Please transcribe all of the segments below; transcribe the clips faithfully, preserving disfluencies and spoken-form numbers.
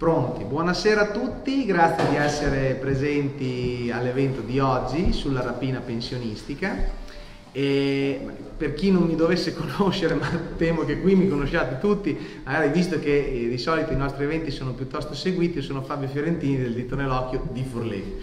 Pronti, buonasera a tutti, grazie di essere presenti all'evento di oggi sulla rapina pensionistica. E per chi non mi dovesse conoscere, ma temo che qui mi conosciate tutti, magari visto che eh, di solito i nostri eventi sono piuttosto seguiti, io sono Fabio Fiorentini del Dito Nell'Occhio di Forlì.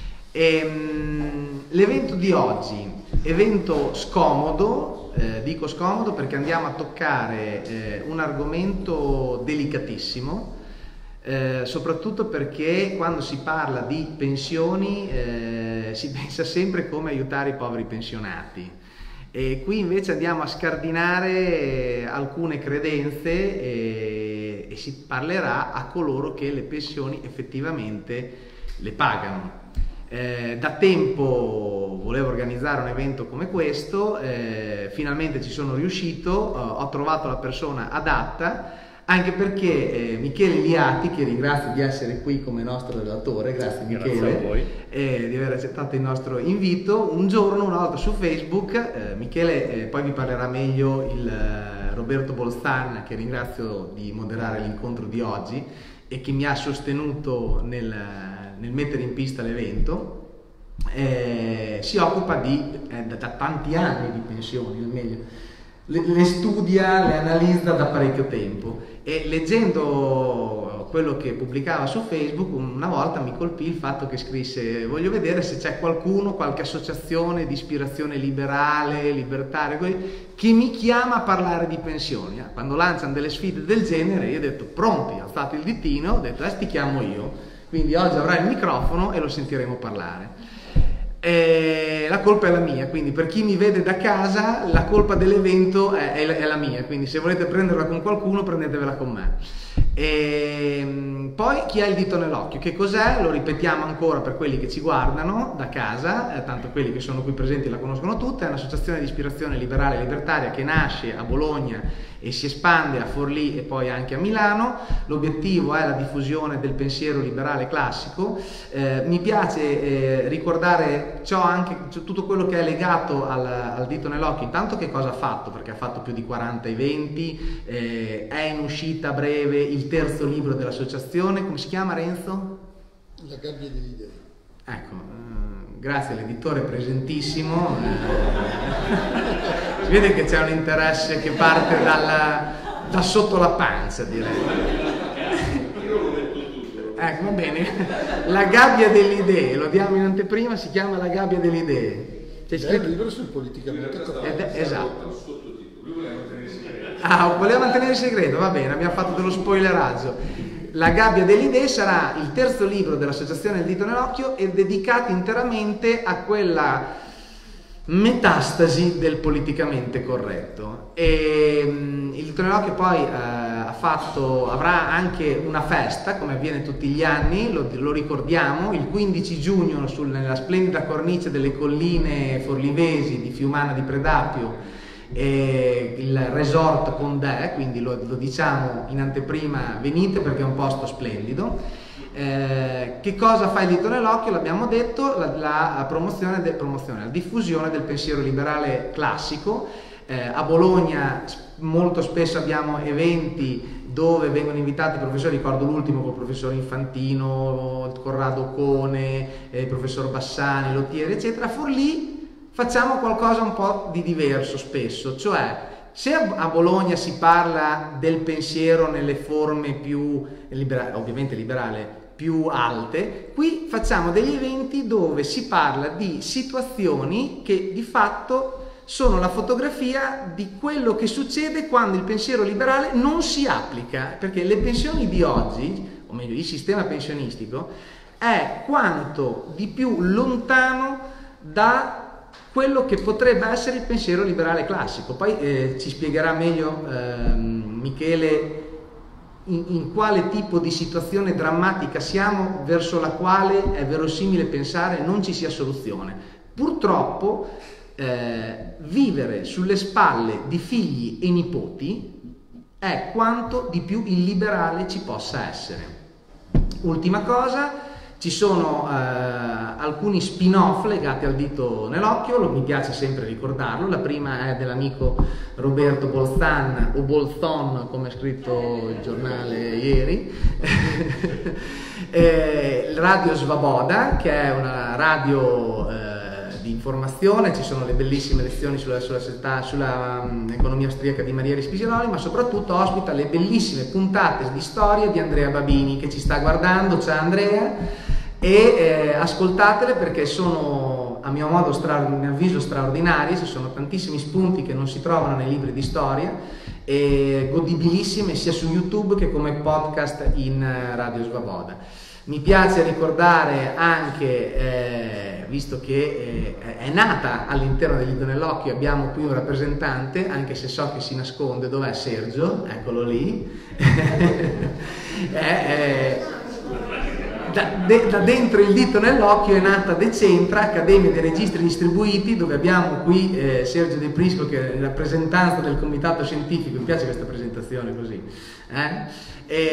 L'evento di oggi, evento scomodo, eh, dico scomodo perché andiamo a toccare eh, un argomento delicatissimo. Eh, soprattutto perché quando si parla di pensioni eh, si pensa sempre come aiutare i poveri pensionati, e qui invece andiamo a scardinare alcune credenze e, e si parlerà a coloro che le pensioni effettivamente le pagano. Eh, da tempo volevo organizzare un evento come questo, eh, finalmente ci sono riuscito, eh, ho trovato la persona adatta, anche perché eh, Michele Liati, che ringrazio di essere qui come nostro relatore, grazie Michele, grazie a voi. Eh, di aver accettato il nostro invito. Un giorno, una volta su Facebook, eh, Michele eh, poi vi parlerà meglio il eh, Roberto Bolzan, che ringrazio di moderare l'incontro di oggi e che mi ha sostenuto nel, nel mettere in pista l'evento, eh, si occupa di, eh, da, da tanti anni di pensioni, o meglio, le, le studia, le analizza da parecchio tempo. E leggendo quello che pubblicava su Facebook, una volta mi colpì il fatto che scrisse: voglio vedere se c'è qualcuno, qualche associazione di ispirazione liberale, libertaria, che mi chiama a parlare di pensioni. Quando lanciano delle sfide del genere, io ho detto pronti, ho alzato il ditino, ho detto eh, ti chiamo io, quindi oggi avrai il microfono e lo sentiremo parlare. E la colpa è la mia, quindi per chi mi vede da casa la colpa dell'evento è, è, è la mia, quindi se volete prenderla con qualcuno prendetevela con me. E poi chi ha il dito nell'occhio, che cos'è? Lo ripetiamo ancora per quelli che ci guardano da casa, eh, tanto quelli che sono qui presenti la conoscono tutte. È un'associazione di ispirazione liberale e libertaria che nasce a Bologna e si espande a Forlì e poi anche a Milano. L'obiettivo è la diffusione del pensiero liberale classico. Eh, mi piace eh, ricordare ciò anche, cioè, tutto quello che è legato al, al dito nell'occhio. Intanto che cosa ha fatto, perché ha fatto più di quaranta eventi, eh, è in uscita a breve il terzo libro dell'associazione. Come si chiama, Renzo? La gabbia delle idee. Ecco, eh, grazie all'editore presentissimo. Si vede che c'è un interesse che parte dalla, da sotto la pancia, direi. Ecco, va bene. La gabbia delle idee, lo diamo in anteprima, si chiama La gabbia delle idee. C'è scritto il libro sul politicamente corretto. Esatto. Ah, voleva mantenere il segreto, va bene, abbiamo fatto dello spoileraggio. La gabbia delle idee sarà il terzo libro dell'associazione Il Dito Nell'Occhio e dedicato interamente a quella metastasi del politicamente corretto. E um, il Dito Nell'Occhio poi uh, ha fatto, avrà anche una festa, come avviene tutti gli anni, lo, lo ricordiamo, il quindici giugno sul, nella splendida cornice delle colline forlivesi di Fiumana di Predapio, e il resort Condè, quindi lo, lo diciamo in anteprima, venite perché è un posto splendido. Eh, che cosa fa il Dito Nell'Occhio? L'abbiamo detto, la, la promozione, de, promozione, la diffusione del pensiero liberale classico. Eh, a Bologna molto spesso abbiamo eventi dove vengono invitati i professori, ricordo l'ultimo col professor Infantino, Corrado Cone, eh, il professor Bassani, Lottieri, eccetera. A Forlì facciamo qualcosa un po' di diverso spesso, cioè se a Bologna si parla del pensiero nelle forme più liberali, ovviamente liberale, più alte, qui facciamo degli eventi dove si parla di situazioni che di fatto sono la fotografia di quello che succede quando il pensiero liberale non si applica, perché le pensioni di oggi, o meglio il sistema pensionistico, è quanto di più lontano da quello che potrebbe essere il pensiero liberale classico. Poi eh, ci spiegherà meglio eh, Michele in, in quale tipo di situazione drammatica siamo, verso la quale è verosimile pensare non ci sia soluzione. Purtroppo eh, vivere sulle spalle di figli e nipoti è quanto di più illiberale ci possa essere. Ultima cosa, Ci sono eh, alcuni spin-off legati al dito nell'occhio, lo, mi piace sempre ricordarlo. La prima è dell'amico Roberto Bolzan, o Bolzon come ha scritto il giornale ieri, eh, Radio Svaboda, che è una radio eh, di informazione. Ci sono le bellissime lezioni sulla, sulla, sulla, sulla um, economia austriaca di Maria Rispisioloni, ma soprattutto ospita le bellissime puntate di storia di Andrea Babini, che ci sta guardando. Ciao Andrea! E eh, ascoltatele, perché sono, a mio modo, stra- a mio avviso, straordinarie. Ci sono tantissimi spunti che non si trovano nei libri di storia, e godibilissime sia su YouTube che come podcast in eh, Radio Svaboda. Mi piace ricordare anche, eh, visto che eh, è nata all'interno del Dito nell'occhio, abbiamo qui un rappresentante, anche se so che si nasconde. Dov'è Sergio? Eccolo lì. eh, eh, Da, de, da dentro il Dito nell'occhio è nata Decentra, Accademia dei Registri Distribuiti, dove abbiamo qui eh, Sergio De Prisco, che è in rappresentanza del comitato scientifico. Mi piace questa presentazione così. Eh?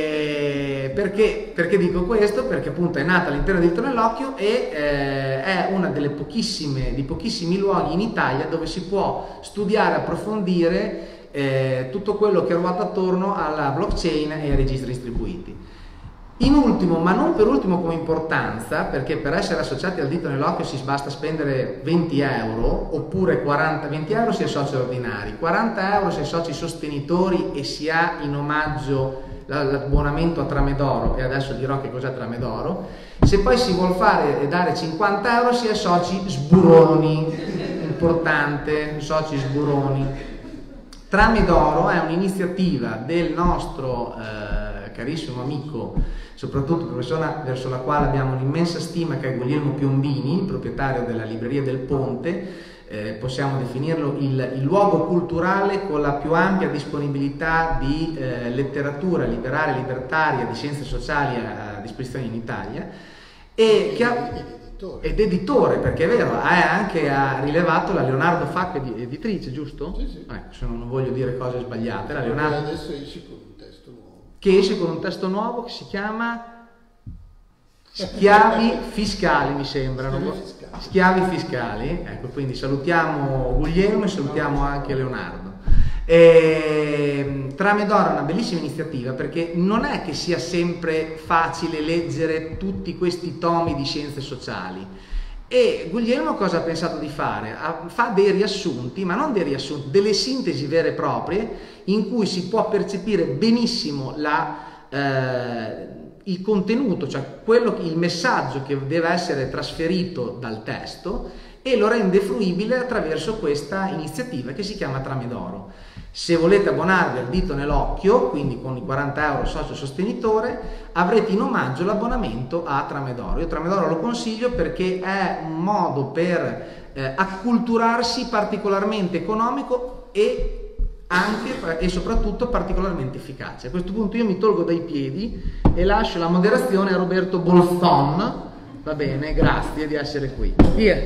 E perché, perché dico questo? Perché appunto è nata all'interno del Dito nell'occhio e eh, è una delle pochissime, di pochissimi luoghi in Italia dove si può studiare, approfondire eh, tutto quello che ruota attorno alla blockchain e ai registri distribuiti. In ultimo, ma non per ultimo come importanza, perché per essere associati al Dito nell'occhio si basta spendere venti euro, oppure quaranta, venti euro se è soci ordinari, quaranta euro se è soci sostenitori e si ha in omaggio l'abbonamento a Tramedoro, e adesso dirò che cos'è Tramedoro. Se poi si vuol fare e dare cinquanta euro si è soci sburoni, importante, soci sburoni. Tramedoro è un'iniziativa del nostro eh, carissimo amico, soprattutto persona verso la quale abbiamo un'immensa stima, che è Guglielmo Piombini, proprietario della Libreria del Ponte. Eh, possiamo definirlo il, il luogo culturale con la più ampia disponibilità di eh, letteratura liberale, libertaria, di scienze sociali a, a disposizione in Italia, e che ha, ed editore, perché è vero, ha anche ha rilevato la Leonardo Facca editrice, giusto? Sì, sì. Ecco, se non voglio dire cose sbagliate. La Leonardo, adesso esce con un testo nuovo. Che esce con un testo nuovo che si chiama Schiavi fiscali, mi sembrano. Schiavi fiscali. Schiavi fiscali, ecco, quindi salutiamo Guglielmo e salutiamo anche Leonardo. E, Tramedoro è una bellissima iniziativa, perché non è che sia sempre facile leggere tutti questi tomi di scienze sociali. E Guglielmo cosa ha pensato di fare? Fa dei riassunti, ma non dei riassunti, delle sintesi vere e proprie, in cui si può percepire benissimo la... Eh, il contenuto, cioè quello, il messaggio che deve essere trasferito dal testo, e lo rende fruibile attraverso questa iniziativa che si chiama Tramedoro. Se volete abbonarvi al Dito nell'occhio, quindi con i quaranta euro socio sostenitore, avrete in omaggio l'abbonamento a Tramedoro. Io Tramedoro lo consiglio perché è un modo per eh, acculturarsi particolarmente economico e anche e soprattutto particolarmente efficace. A questo punto io mi tolgo dai piedi e lascio la moderazione a Roberto Bolzon. Va bene, grazie di essere qui. Via.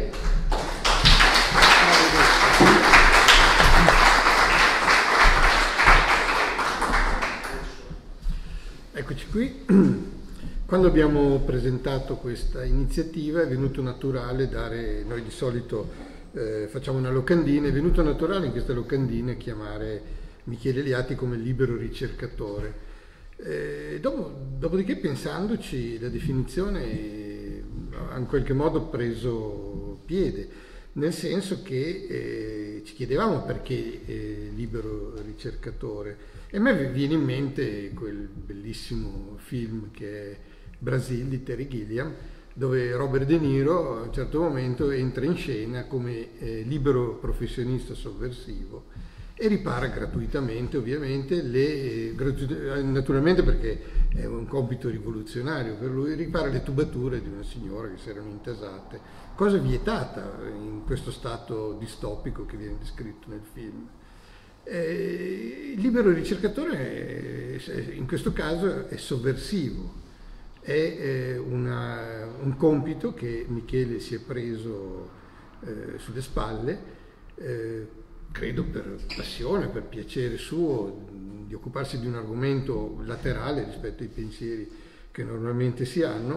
Eccoci qui. Quando abbiamo presentato questa iniziativa è venuto naturale dare, noi di solito Eh, facciamo una locandina, è venuto naturale in questa locandina chiamare Michele Liatti come libero ricercatore. Eh, dopo, dopodiché, pensandoci, la definizione ha in qualche modo preso piede, nel senso che eh, ci chiedevamo perché eh, libero ricercatore, e a me viene in mente quel bellissimo film che è Brasil di Terry Gilliam, dove Robert De Niro a un certo momento entra in scena come eh, libero professionista sovversivo e ripara gratuitamente, ovviamente, le, eh, gratu- naturalmente perché è un compito rivoluzionario per lui, ripara le tubature di una signora che si erano intasate, cosa vietata in questo stato distopico che viene descritto nel film. Eh, il libero ricercatore è, in questo caso è sovversivo. È eh, una, un compito che Michele si è preso eh, sulle spalle, eh, credo per passione, per piacere suo, di occuparsi di un argomento laterale rispetto ai pensieri che normalmente si hanno,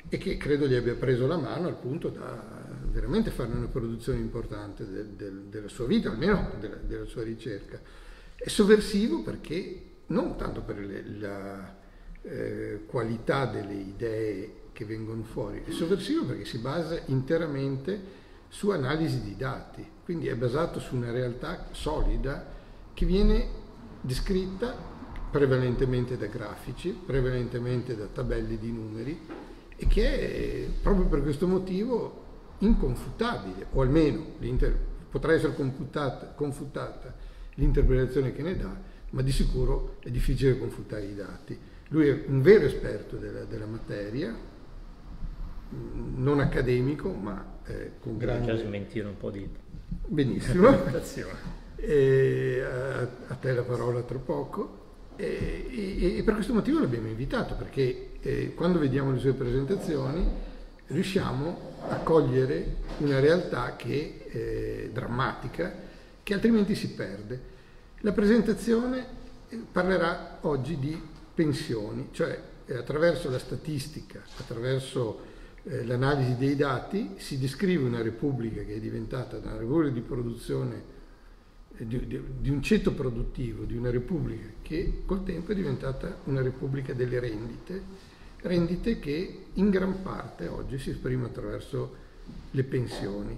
e che credo gli abbia preso la mano al punto da veramente fare una produzione importante del, del, della sua vita, almeno della, della sua ricerca. È sovversivo perché, non tanto per le, la eh, qualità delle idee che vengono fuori, è sovversivo perché si basa interamente su analisi di dati, quindi è basato su una realtà solida che viene descritta prevalentemente da grafici, prevalentemente da tabelle di numeri, e che è proprio per questo motivo inconfutabile, o almeno potrà essere confutata, confutata l'interpretazione che ne dà, ma di sicuro è difficile confutare i dati. Lui è un vero esperto della, della materia, non accademico, ma eh, con grande... Devo già smentire un po' di... Benissimo. E, a, a te la parola tra poco. E, e, e per questo motivo l'abbiamo invitato, perché eh, quando vediamo le sue presentazioni riusciamo a cogliere una realtà che è drammatica, che altrimenti si perde. La presentazione parlerà oggi di pensioni, cioè eh, attraverso la statistica, attraverso eh, l'analisi dei dati, si descrive una repubblica che è diventata una repubblica di produzione Di, di, di un ceto produttivo, di una repubblica che col tempo è diventata una repubblica delle rendite, rendite che in gran parte oggi si esprimono attraverso le pensioni.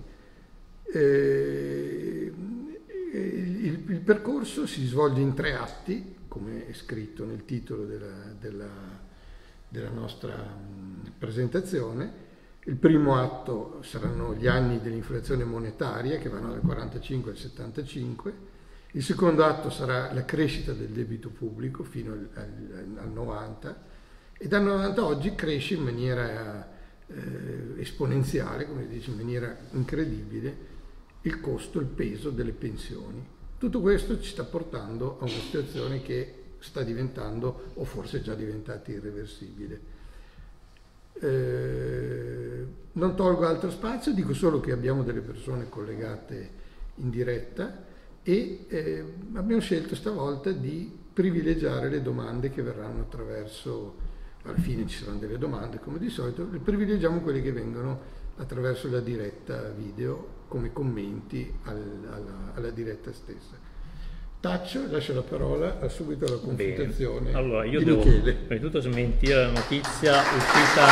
Eh, il, il percorso si svolge in tre atti, come è scritto nel titolo della, della, della nostra presentazione. Il primo atto saranno gli anni dell'inflazione monetaria, che vanno dal quarantacinque al settantacinque. Il secondo atto sarà la crescita del debito pubblico fino al, al, al novanta, e dal novanta a oggi cresce in maniera eh, esponenziale, come si dice, in maniera incredibile, il costo, il peso delle pensioni. Tutto questo ci sta portando a una situazione che sta diventando, o forse è già diventata, irreversibile. Eh, non tolgo altro spazio, dico solo che abbiamo delle persone collegate in diretta e eh, abbiamo scelto stavolta di privilegiare le domande che verranno attraverso, alla fine ci saranno delle domande come di solito, privilegiamo quelle che vengono attraverso la diretta video come commenti al, alla, alla diretta stessa. Taccio, lascio la parola a subito alla confutazione. Bene. Allora, io di devo Michele. prima di tutto smentire la notizia uscita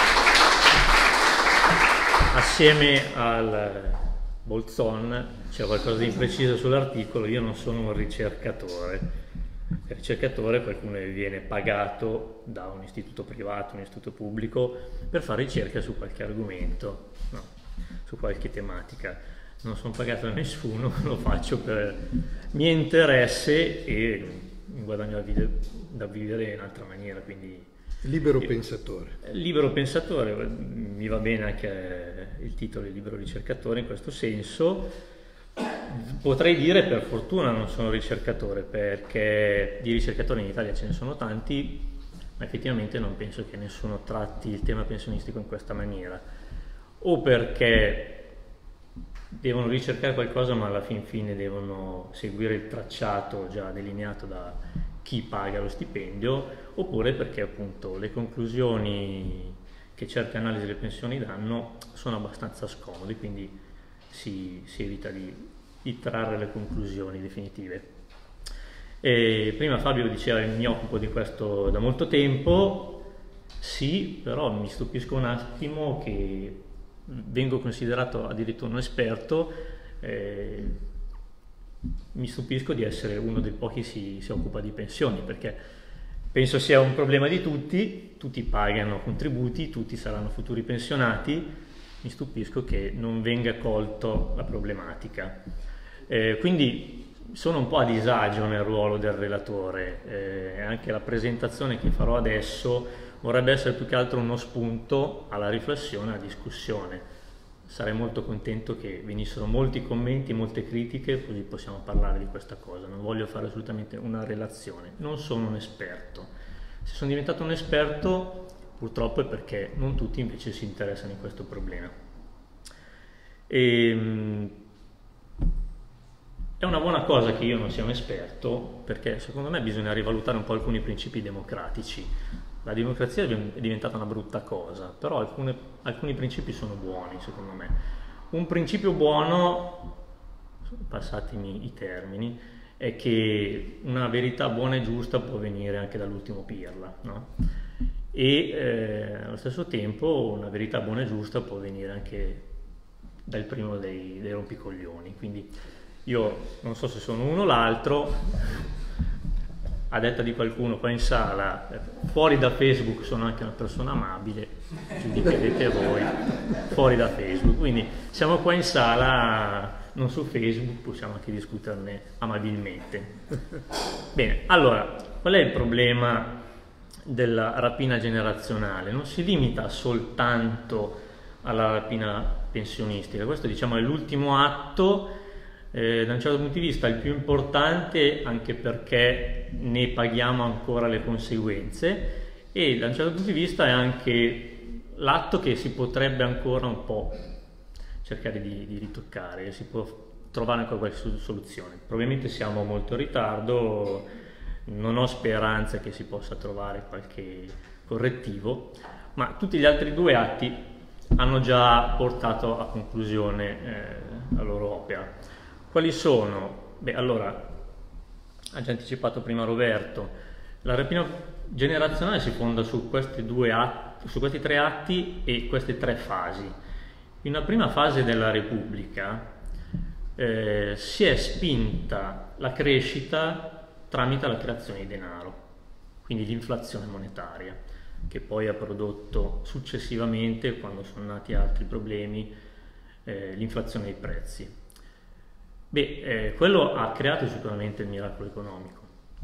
assieme al Bolzon. C'è qualcosa di impreciso sull'articolo. Io non sono un ricercatore. Il ricercatore è qualcuno che viene pagato da un istituto privato, un istituto pubblico, per fare ricerca su qualche argomento, no, su qualche tematica. Non sono pagato da nessuno, lo faccio per mio interesse e mi guadagno da vivere, da vivere in un'altra maniera, quindi libero pensatore. Libero pensatore, mi va bene anche il titolo di libero ricercatore in questo senso. Potrei dire per fortuna non sono ricercatore, perché di ricercatori in Italia ce ne sono tanti, ma effettivamente non penso che nessuno tratti il tema pensionistico in questa maniera, o perché devono ricercare qualcosa ma alla fin fine devono seguire il tracciato già delineato da chi paga lo stipendio, oppure perché appunto le conclusioni che certe analisi delle pensioni danno sono abbastanza scomode, quindi si, si evita di, di trarre le conclusioni definitive. E prima Fabio diceva che mi occupo di questo da molto tempo, sì, però mi stupisco un attimo che vengo considerato addirittura un esperto, eh, mi stupisco di essere uno dei pochi che si, si occupa di pensioni, perché penso sia un problema di tutti, tutti pagano contributi, tutti saranno futuri pensionati, mi stupisco che non venga colto la problematica. Eh, quindi sono un po' a disagio nel ruolo del relatore, eh, anche la presentazione che farò adesso vorrebbe essere più che altro uno spunto alla riflessione, alla discussione. Sarei molto contento che venissero molti commenti, molte critiche, così possiamo parlare di questa cosa. Non voglio fare assolutamente una relazione, non sono un esperto. Se sono diventato un esperto, purtroppo è perché non tutti invece si interessano in questo problema. E, è una buona cosa che io non sia un esperto, perché secondo me bisogna rivalutare un po' alcuni principi democratici. la democrazia è diventata una brutta cosa, però alcune, alcuni principi sono buoni secondo me. Un principio buono, passatemi i termini, è che una verità buona e giusta può venire anche dall'ultimo pirla, no? E eh, allo stesso tempo una verità buona e giusta può venire anche dal primo dei, dei rompicoglioni. Quindi io non so se sono uno o l'altro, a detta di qualcuno qua in sala, fuori da Facebook sono anche una persona amabile, giudicherete voi, fuori da Facebook, quindi siamo qua in sala, non su Facebook, possiamo anche discuterne amabilmente. Bene, allora, qual è il problema della rapina generazionale? Non si limita soltanto alla rapina pensionistica, questo diciamo è l'ultimo atto, eh, da un certo punto di vista il più importante, anche perché ne paghiamo ancora le conseguenze, e da un certo punto di vista è anche l'atto che si potrebbe ancora un po' cercare di, di ritoccare, si può trovare ancora qualche soluzione. Probabilmente siamo molto in ritardo, non ho speranza che si possa trovare qualche correttivo, ma tutti gli altri due atti hanno già portato a conclusione eh, la loro opera. Quali sono? Beh, allora, ha già anticipato prima Roberto, la rapina generazionale si fonda su questi due atti, su questi tre atti e queste tre fasi. In una prima fase della Repubblica eh, si è spinta la crescita tramite la creazione di denaro, quindi l'inflazione monetaria, che poi ha prodotto successivamente, quando sono nati altri problemi, eh, l'inflazione dei prezzi. Beh, eh, quello ha creato sicuramente il miracolo economico.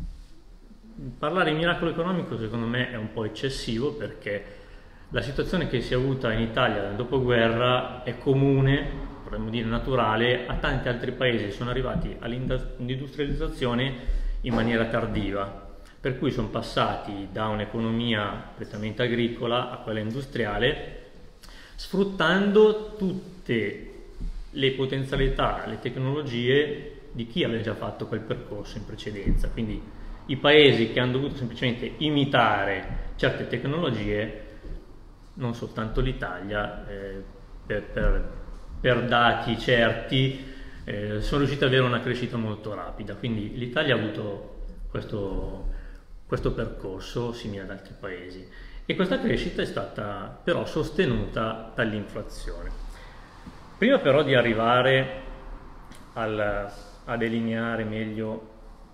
Parlare di miracolo economico secondo me è un po' eccessivo, perché la situazione che si è avuta in Italia nel dopoguerra è comune, potremmo dire naturale, a tanti altri paesi che sono arrivati all'industrializzazione in maniera tardiva, per cui sono passati da un'economia prettamente agricola a quella industriale, sfruttando tutte le potenzialità, le tecnologie di chi aveva già fatto quel percorso in precedenza. Quindi i paesi che hanno dovuto semplicemente imitare certe tecnologie, non soltanto l'Italia, eh, per, per, per dati certi, eh, sono riusciti ad avere una crescita molto rapida. Quindi l'Italia ha avuto questo, questo percorso simile ad altri paesi, e questa crescita è stata però sostenuta dall'inflazione. Prima però di arrivare al, a delineare meglio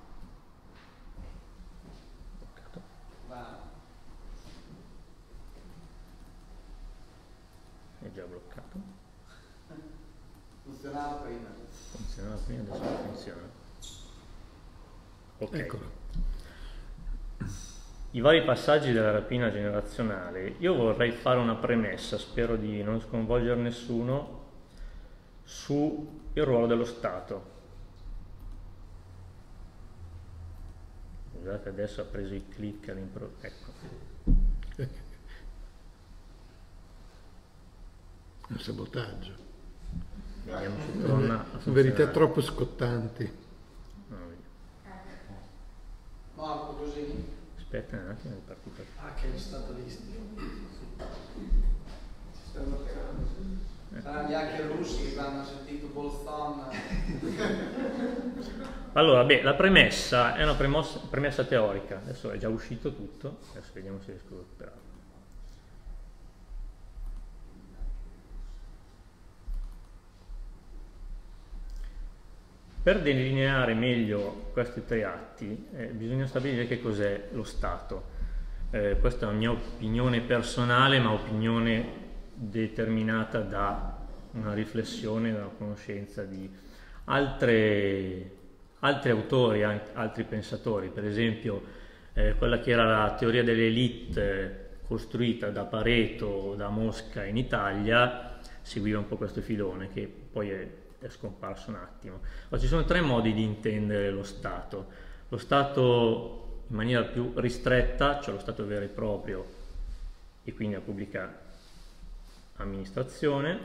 è già bloccato, funzionava prima funzionava prima, adesso non funziona. Ok, Eccolo. I vari passaggi della rapina generazionale. Io vorrei fare una premessa, spero di non sconvolgere nessuno, sul ruolo dello Stato. Scusate, adesso ha preso il click all'improvviso. Ecco. Un sabotaggio. Vediamo se torna a Sono verità funzionare. troppo scottanti. No, vediamo. Marco, così. Aspetta un attimo, è partito. Ah, che statalisti. Si sta bloccando. Saranno gli hacker russi che hanno sentito Bolzon. Allora, beh, la premessa è una premessa, premessa teorica. Adesso è già uscito tutto. Adesso vediamo se riesco a recuperarlo. Per delineare meglio questi tre atti eh, bisogna stabilire che cos'è lo Stato. Eh, questa è una mia opinione personale, ma opinione determinata da una riflessione, da una conoscenza di altre, altri autori, altri pensatori. Per esempio eh, quella che era la teoria dell'elite eh, costruita da Pareto o da Mosca in Italia seguiva un po' questo filone, che poi è è scomparso un attimo. Ma ci sono tre modi di intendere lo Stato. Lo Stato in maniera più ristretta, cioè lo Stato vero e proprio, e quindi la pubblica amministrazione.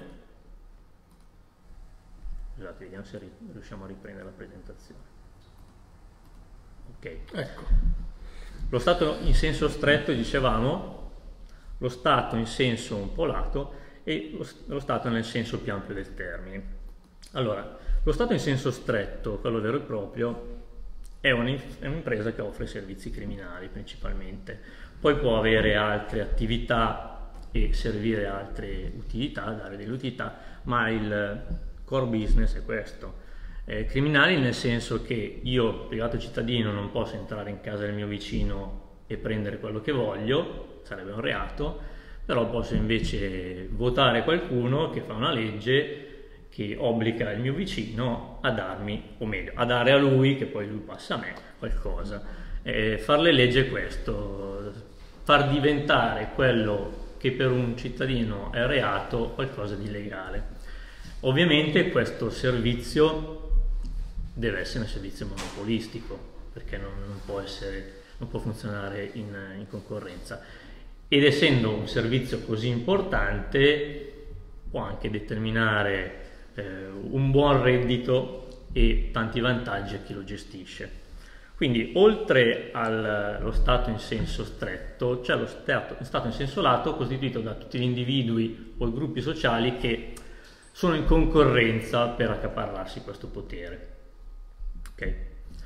Scusate, vediamo se riusciamo a riprendere la presentazione. Ok. Ecco. Lo Stato in senso stretto, dicevamo, lo Stato in senso un po' lato e lo, lo Stato nel senso più ampio del termine. Allora, lo Stato in senso stretto, quello vero e proprio, è un'impresa che offre servizi criminali principalmente, poi può avere altre attività e servire altre utilità, dare delle utilità, ma il core business è questo. Eh, criminali nel senso che io, privato cittadino, non posso entrare in casa del mio vicino e prendere quello che voglio, sarebbe un reato, però posso invece votare qualcuno che fa una legge che obbliga il mio vicino a darmi, o meglio, a dare a lui, che poi lui passa a me, qualcosa. Eh, far le leggi è questo, far diventare quello che per un cittadino è reato qualcosa di legale. Ovviamente questo servizio deve essere un servizio monopolistico, perché non, non può essere, non può funzionare in, in concorrenza. Ed essendo un servizio così importante, può anche determinare Eh, un buon reddito e tanti vantaggi a chi lo gestisce. Quindi oltre allo Stato in senso stretto c'è lo stato, stato in senso lato, costituito da tutti gli individui o i gruppi sociali che sono in concorrenza per accaparrarsi questo potere. Okay?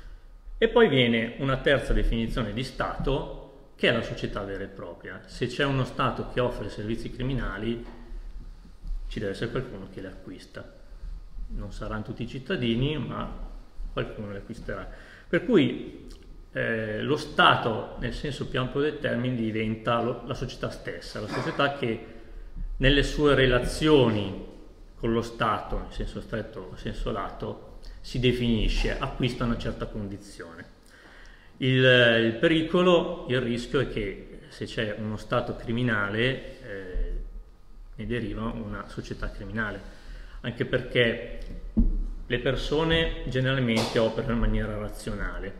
E poi viene una terza definizione di Stato, che è la società vera e propria. Se c'è uno Stato che offre servizi criminali, ci deve essere qualcuno che li acquista. Non saranno tutti i cittadini, ma qualcuno li acquisterà. Per cui eh, lo Stato, nel senso più ampio del termine, diventa lo, la società stessa, la società che nelle sue relazioni con lo Stato, in senso stretto o in senso lato, si definisce, acquista una certa condizione. Il, il pericolo, il rischio è che se c'è uno Stato criminale, eh, ne deriva una società criminale. Anche perché le persone generalmente operano in maniera razionale.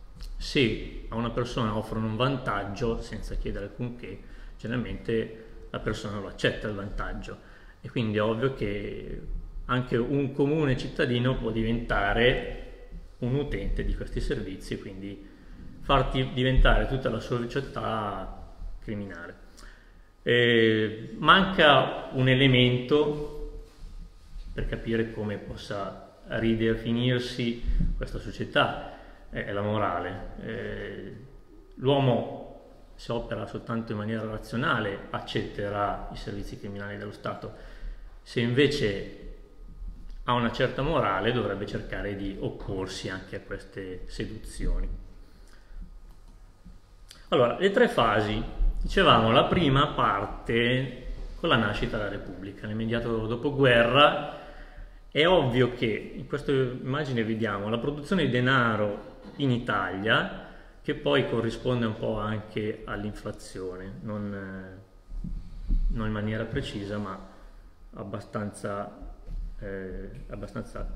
Se a una persona offrono un vantaggio senza chiedere alcunché, generalmente la persona lo accetta il vantaggio, e quindi è ovvio che anche un comune cittadino può diventare un utente di questi servizi e quindi farti diventare tutta la sua società criminale. Eh, manca un elemento per capire come possa ridefinirsi questa società, è la morale. Eh, l'uomo, se opera soltanto in maniera razionale, accetterà i servizi criminali dello Stato. Se invece ha una certa morale, dovrebbe cercare di opporsi anche a queste seduzioni. Allora, le tre fasi. Dicevamo, la prima parte con la nascita della Repubblica, nell'immediato dopoguerra. È ovvio che in questa immagine vediamo la produzione di denaro in Italia, che poi corrisponde un po' anche all'inflazione, non, non in maniera precisa, ma abbastanza... Eh, abbastanza...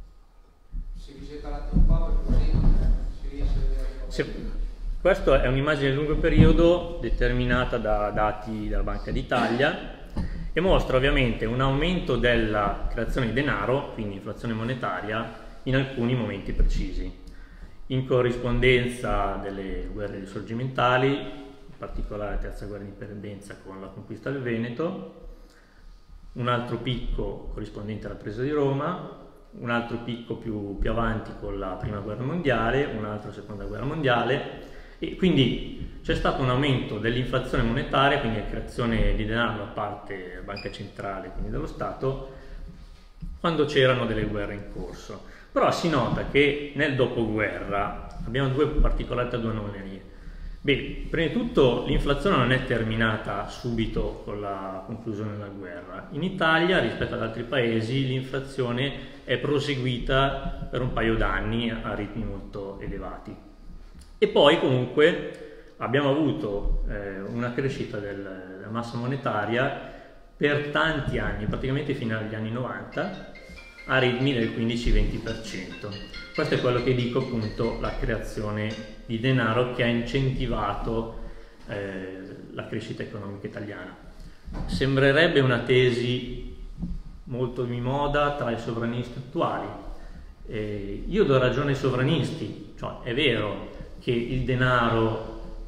Si riesce a un po' così si riesce a... Se, questa è un'immagine di lungo periodo determinata da dati della Banca d'Italia, e mostra ovviamente un aumento della creazione di denaro, quindi inflazione monetaria, in alcuni momenti precisi, in corrispondenza delle guerre risorgimentali, in particolare la terza guerra di indipendenza con la conquista del Veneto, un altro picco corrispondente alla presa di Roma, un altro picco più, più avanti con la prima guerra mondiale, un altro seconda guerra mondiale, e quindi c'è stato un aumento dell'inflazione monetaria, quindi la creazione di denaro da parte della banca centrale, quindi dello Stato, quando c'erano delle guerre in corso. Però si nota che nel dopoguerra abbiamo due particolarità, due anomalie. Beh, prima di tutto l'inflazione non è terminata subito con la conclusione della guerra. In Italia, rispetto ad altri paesi, l'inflazione è proseguita per un paio d'anni a ritmi molto elevati. E poi comunque abbiamo avuto eh, una crescita del, della massa monetaria per tanti anni, praticamente fino agli anni novanta, a ritmi del quindici venti per cento. Questo è quello che dico, appunto, la creazione di denaro che ha incentivato eh, la crescita economica italiana. Sembrerebbe una tesi molto di moda tra i sovranisti attuali. Eh, io do ragione ai sovranisti, cioè è vero che il denaro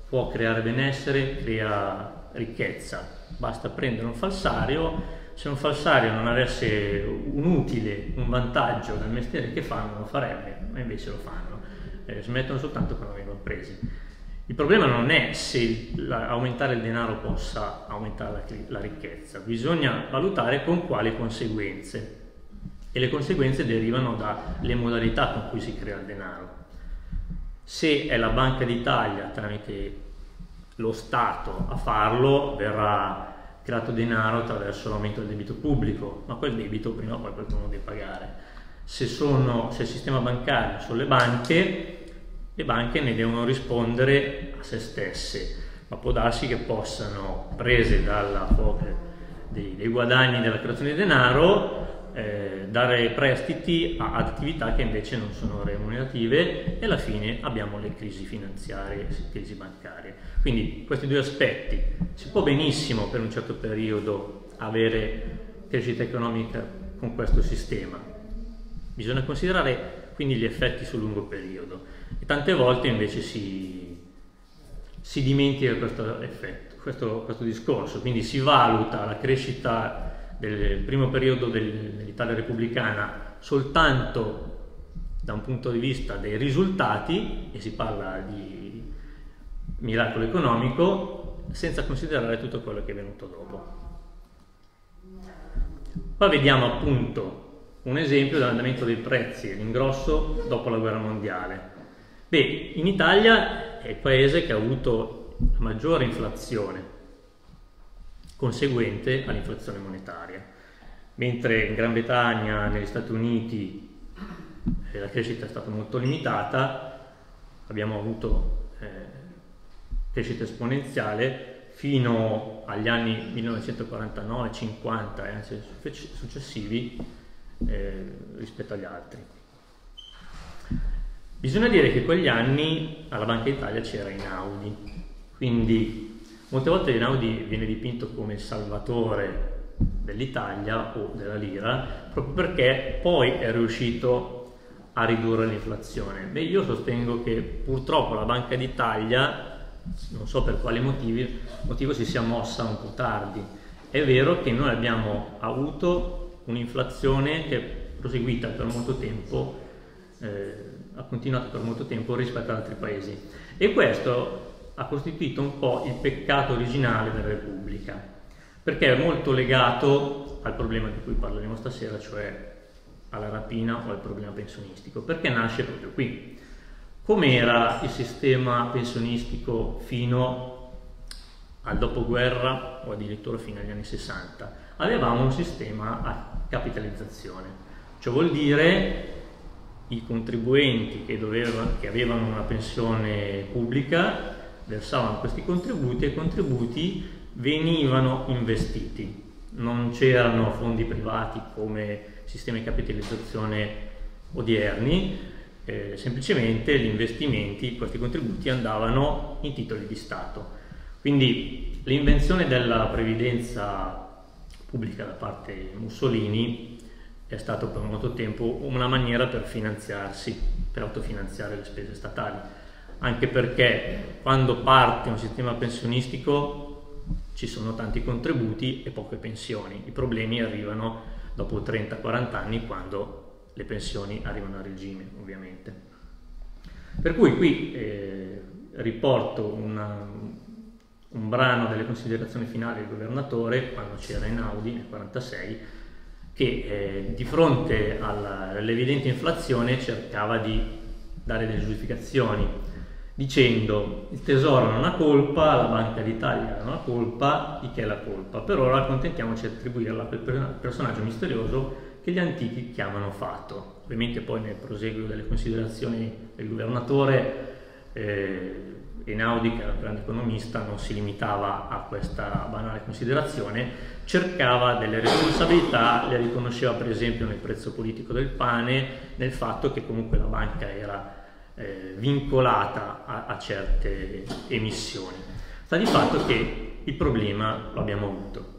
può creare benessere, crea ricchezza. Basta prendere un falsario. Se un falsario non avesse un utile, un vantaggio dal mestiere che fanno, lo farebbe, ma invece lo fanno. Eh, smettono soltanto quando vengono presi. Il problema non è se la, aumentare il denaro possa aumentare la, la ricchezza, bisogna valutare con quali conseguenze. E le conseguenze derivano dalle modalità con cui si crea il denaro. Se è la Banca d'Italia tramite lo Stato a farlo, verrà creato denaro attraverso l'aumento del debito pubblico, ma quel debito prima o poi qualcuno deve pagare. Se, sono, se il sistema bancario sono le banche, le banche ne devono rispondere a se stesse, ma può darsi che possano, prese dalla dei, dei guadagni della creazione di denaro, eh, dare prestiti a, ad attività che invece non sono remunerative, e alla fine abbiamo le crisi finanziarie, le crisi bancarie. Quindi questi due aspetti: si può benissimo per un certo periodo avere crescita economica con questo sistema, bisogna considerare quindi gli effetti sul lungo periodo, e tante volte invece si, si dimentica questo effetto, questo, questo discorso, quindi si valuta la crescita del primo periodo del, dell'Italia repubblicana soltanto da un punto di vista dei risultati, e si parla di miracolo economico, senza considerare tutto quello che è venuto dopo. Poi vediamo appunto un esempio dell'andamento dei prezzi, l'ingrosso dopo la guerra mondiale. Beh, in Italia è il paese che ha avuto la maggiore inflazione conseguente all'inflazione monetaria, mentre in Gran Bretagna, negli Stati Uniti, eh, la crescita è stata molto limitata, abbiamo avuto eh, crescita esponenziale fino agli anni millenovecentoquarantanove cinquanta e anzi successivi eh, rispetto agli altri. Bisogna dire che quegli anni alla Banca d'Italia c'era Einaudi, quindi molte volte Einaudi viene dipinto come il salvatore dell'Italia o della lira, proprio perché poi è riuscito a ridurre l'inflazione. Beh, io sostengo che purtroppo la Banca d'Italia, non so per quale motivi, motivo si sia mossa un po' tardi. È vero che noi abbiamo avuto un'inflazione che è proseguita per molto tempo, eh, ha continuato per molto tempo rispetto ad altri paesi, e questo ha costituito un po' il peccato originale della Repubblica, perché è molto legato al problema di cui parleremo stasera, cioè alla rapina o al problema pensionistico, perché nasce proprio qui. Com'era il sistema pensionistico fino al dopoguerra o addirittura fino agli anni sessanta? Avevamo un sistema a capitalizzazione, cioè vuol dire i contribuenti che, dovevano, che avevano una pensione pubblica versavano questi contributi, e i contributi venivano investiti. Non c'erano fondi privati come sistemi di capitalizzazione odierni, eh, semplicemente gli investimenti, questi contributi andavano in titoli di Stato. Quindi l'invenzione della previdenza pubblica da parte di Mussolini è stato per molto tempo una maniera per finanziarsi, per autofinanziare le spese statali, anche perché quando parte un sistema pensionistico ci sono tanti contributi e poche pensioni. I problemi arrivano dopo trenta quaranta anni, quando le pensioni arrivano a regime, ovviamente. Per cui qui eh, riporto una, un brano delle considerazioni finali del governatore quando c'era Einaudi nel quarantasei, che eh, di fronte alla, all'evidente inflazione cercava di dare delle giustificazioni, dicendo: il tesoro non ha colpa, la Banca d'Italia non ha colpa, di che è la colpa? Per ora accontentiamoci di attribuirla a quel personaggio misterioso che gli antichi chiamano Fato. Ovviamente poi nel proseguo delle considerazioni del governatore, eh, Einaudi, che era un grande economista, non si limitava a questa banale considerazione, cercava delle responsabilità, le riconosceva per esempio nel prezzo politico del pane, nel fatto che comunque la banca era eh, vincolata a, a certe emissioni. Sta di fatto che il problema lo abbiamo avuto.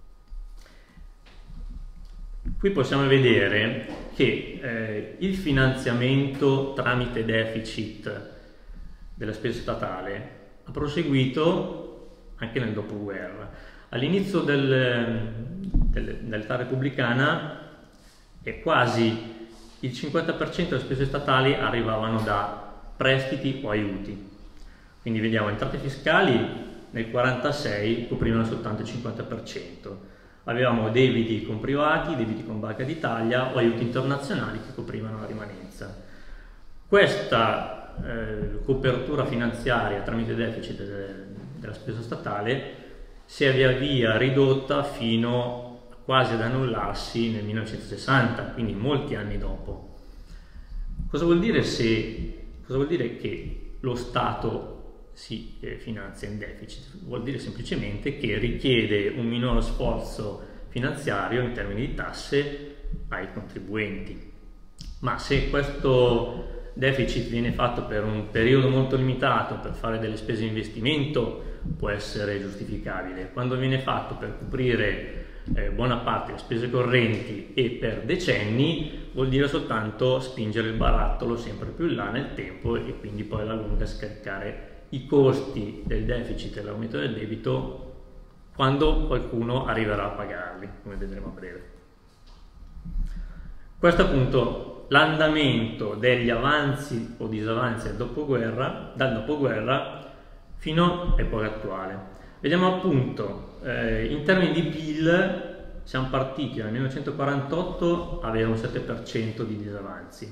Qui possiamo vedere che eh, il finanziamento tramite deficit della spesa statale ha proseguito anche nel dopoguerra. All'inizio del, del, dell'età repubblicana è quasi il cinquanta per cento delle spese statali arrivavano da prestiti o aiuti. Quindi vediamo, entrate fiscali nel quarantasei coprivano soltanto il cinquanta per cento. Avevamo debiti con privati, debiti con Banca d'Italia o aiuti internazionali che coprivano la rimanenza. Questa eh, copertura finanziaria tramite deficit de, della spesa statale si è via via ridotta fino quasi ad annullarsi nel millenovecentosessanta, quindi molti anni dopo. Cosa vuol dire, se, cosa vuol dire che lo Stato si eh, finanzia in deficit? Vuol dire semplicemente che richiede un minore sforzo finanziario in termini di tasse ai contribuenti. Ma se questo deficit viene fatto per un periodo molto limitato per fare delle spese di investimento, può essere giustificabile. Quando viene fatto per coprire Eh, buona parte delle spese correnti e per decenni, vuol dire soltanto spingere il barattolo sempre più in là nel tempo e quindi poi alla lunga scaricare i costi del deficit e l'aumento del debito quando qualcuno arriverà a pagarli, come vedremo a breve. Questo è appunto l'andamento degli avanzi o disavanzi del dopoguerra, dal dopoguerra fino all'epoca attuale. Vediamo appunto, eh, in termini di P I L siamo partiti nel millenovecentoquarantotto a avere un sette per cento di disavanzi.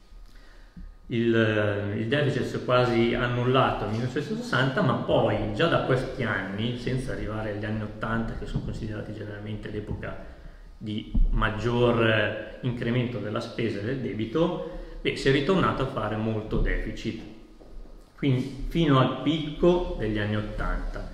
Il, il deficit si è quasi annullato nel millenovecentosessanta, ma poi già da questi anni, senza arrivare agli anni ottanta, che sono considerati generalmente l'epoca di maggior incremento della spesa e del debito, beh, si è ritornato a fare molto deficit, quindi fino al picco degli anni ottanta.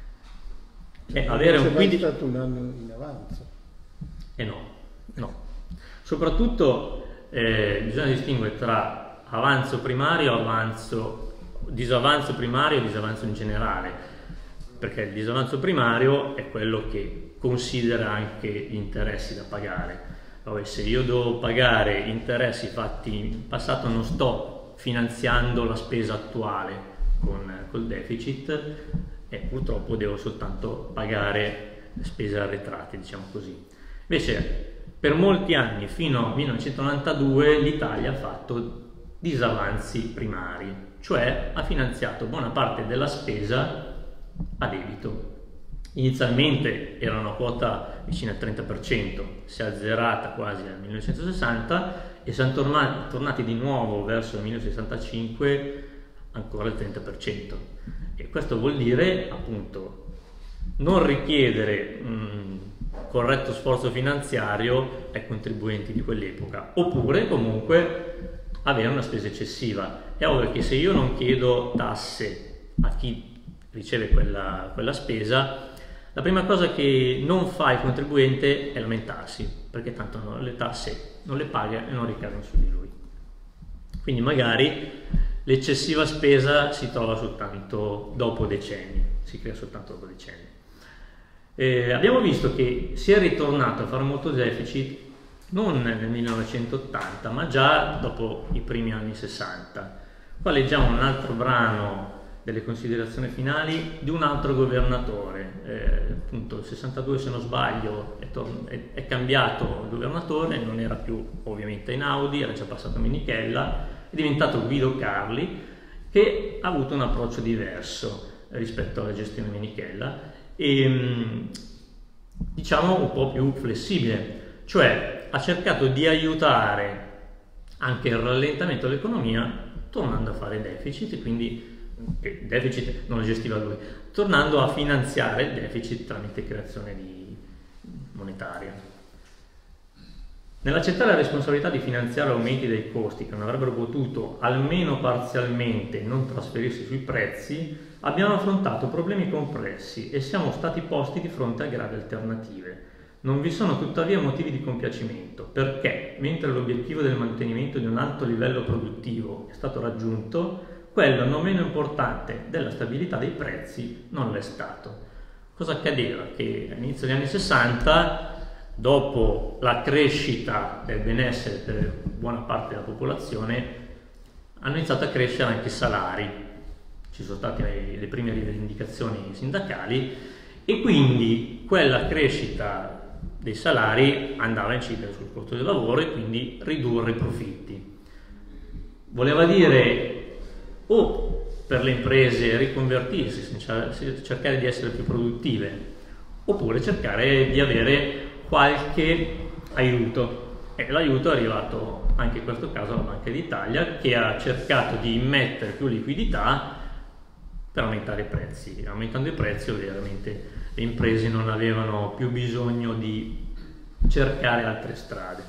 Eh, avere un quindici... è stato un anno in avanzo. Eh no, no. Soprattutto eh, bisogna distinguere tra avanzo primario, avanzo, disavanzo primario e disavanzo in generale, perché il disavanzo primario è quello che considera anche gli interessi da pagare. Poi, se io devo pagare interessi fatti in passato, non sto finanziando la spesa attuale con col deficit, e purtroppo devo soltanto pagare spese arretrate, diciamo così. Invece per molti anni, fino al millenovecentonovantadue, l'Italia ha fatto disavanzi primari, cioè ha finanziato buona parte della spesa a debito. Inizialmente era una quota vicina al trenta per cento, si è azzerata quasi nel millenovecentosessanta e siamo tornati, tornati di nuovo verso il millenovecentosessantacinque ancora il trenta per cento. E questo vuol dire appunto non richiedere un corretto sforzo finanziario ai contribuenti di quell'epoca, oppure comunque avere una spesa eccessiva. È ovvio che se io non chiedo tasse a chi riceve quella, quella spesa, la prima cosa che non fa il contribuente è lamentarsi, perché tanto no, le tasse non le paga e non ricadono su di lui. Quindi magari l'eccessiva spesa si trova soltanto dopo decenni, si crea soltanto dopo decenni. Eh, abbiamo visto che si è ritornato a fare molto deficit non nel millenovecentottanta, ma già dopo i primi anni sessanta. Qua leggiamo un altro brano delle considerazioni finali di un altro governatore, eh, appunto il sessantadue se non sbaglio è, è, è cambiato il governatore, non era più ovviamente Einaudi, era già passato Menichella, è diventato Guido Carli, che ha avuto un approccio diverso rispetto alla gestione Menichella e diciamo un po' più flessibile, cioè ha cercato di aiutare anche il rallentamento dell'economia tornando a fare deficit, e quindi il deficit non lo gestiva lui, tornando a finanziare il deficit tramite creazione di monetaria. Nell'accettare la responsabilità di finanziare aumenti dei costi che non avrebbero potuto, almeno parzialmente, non trasferirsi sui prezzi, abbiamo affrontato problemi complessi e siamo stati posti di fronte a gravi alternative. Non vi sono tuttavia motivi di compiacimento, perché, mentre l'obiettivo del mantenimento di un alto livello produttivo è stato raggiunto, quello non meno importante della stabilità dei prezzi non l'è stato. Cosa accadeva? Che all'inizio degli anni sessanta, dopo la crescita del benessere per buona parte della popolazione, hanno iniziato a crescere anche i salari. Ci ci sono state le prime rivendicazioni sindacali e quindi quella crescita dei salari andava a incidere sul costo del lavoro e quindi ridurre i profitti. Voleva dire o per le imprese riconvertirsi, cercare di essere più produttive, oppure cercare di avere qualche aiuto. E l'aiuto è arrivato anche in questo caso alla Banca d'Italia, che ha cercato di immettere più liquidità per aumentare i prezzi. Aumentando i prezzi ovviamente le imprese non avevano più bisogno di cercare altre strade.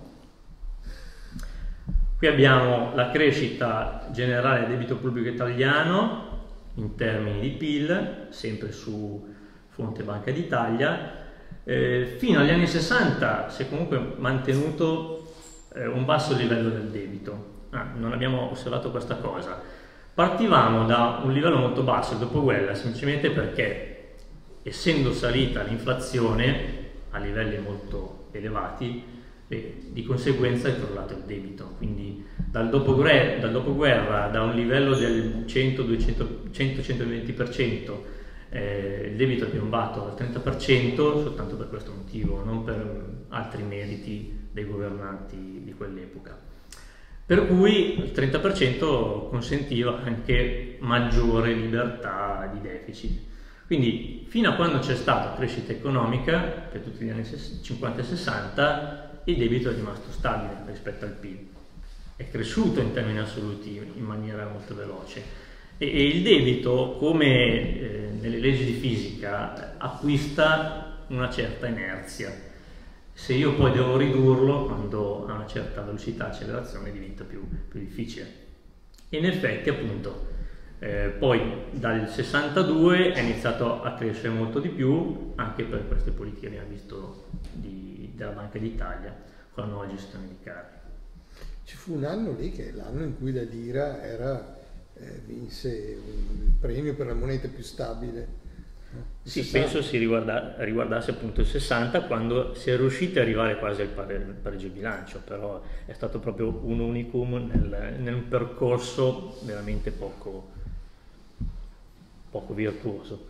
Qui abbiamo la crescita generale del debito pubblico italiano in termini di P I L, sempre su fonte Banca d'Italia. Eh, fino agli anni sessanta si è comunque mantenuto eh, un basso livello del debito. Ah, non abbiamo osservato questa cosa. Partivamo da un livello molto basso il dopoguerra semplicemente perché, essendo salita l'inflazione a livelli molto elevati, e di conseguenza è crollato il debito. Quindi dal dopoguerra, dal dopoguerra da un livello del cento, duecento, cento centoventi per cento eh, il debito è piombato al trenta per cento soltanto per questo motivo, non per altri meriti dei governanti di quell'epoca. Per cui il trenta per cento consentiva anche maggiore libertà di deficit. Quindi fino a quando c'è stata crescita economica, per tutti gli anni cinquanta e sessanta, il debito è rimasto stabile rispetto al P I L. È cresciuto in termini assoluti in maniera molto veloce. E, e il debito, come eh, nelle leggi di fisica, acquista una certa inerzia. Se io poi devo ridurlo, quando a una certa velocità, accelerazione, diventa più, più difficile. E in effetti, appunto, eh, poi dal sessantadue è iniziato a crescere molto di più, anche per queste politiche che abbiamo visto di, della Banca d'Italia, con la nuova gestione di Carli. Ci fu un anno lì che è l'anno in cui la lira era, eh, vinse un premio per la moneta più stabile. Sì, penso si riguarda, riguardasse appunto il sessanta, quando si è riusciti ad arrivare quasi al pareggio bilancio, però è stato proprio un unicum nel, nel percorso veramente poco, poco virtuoso.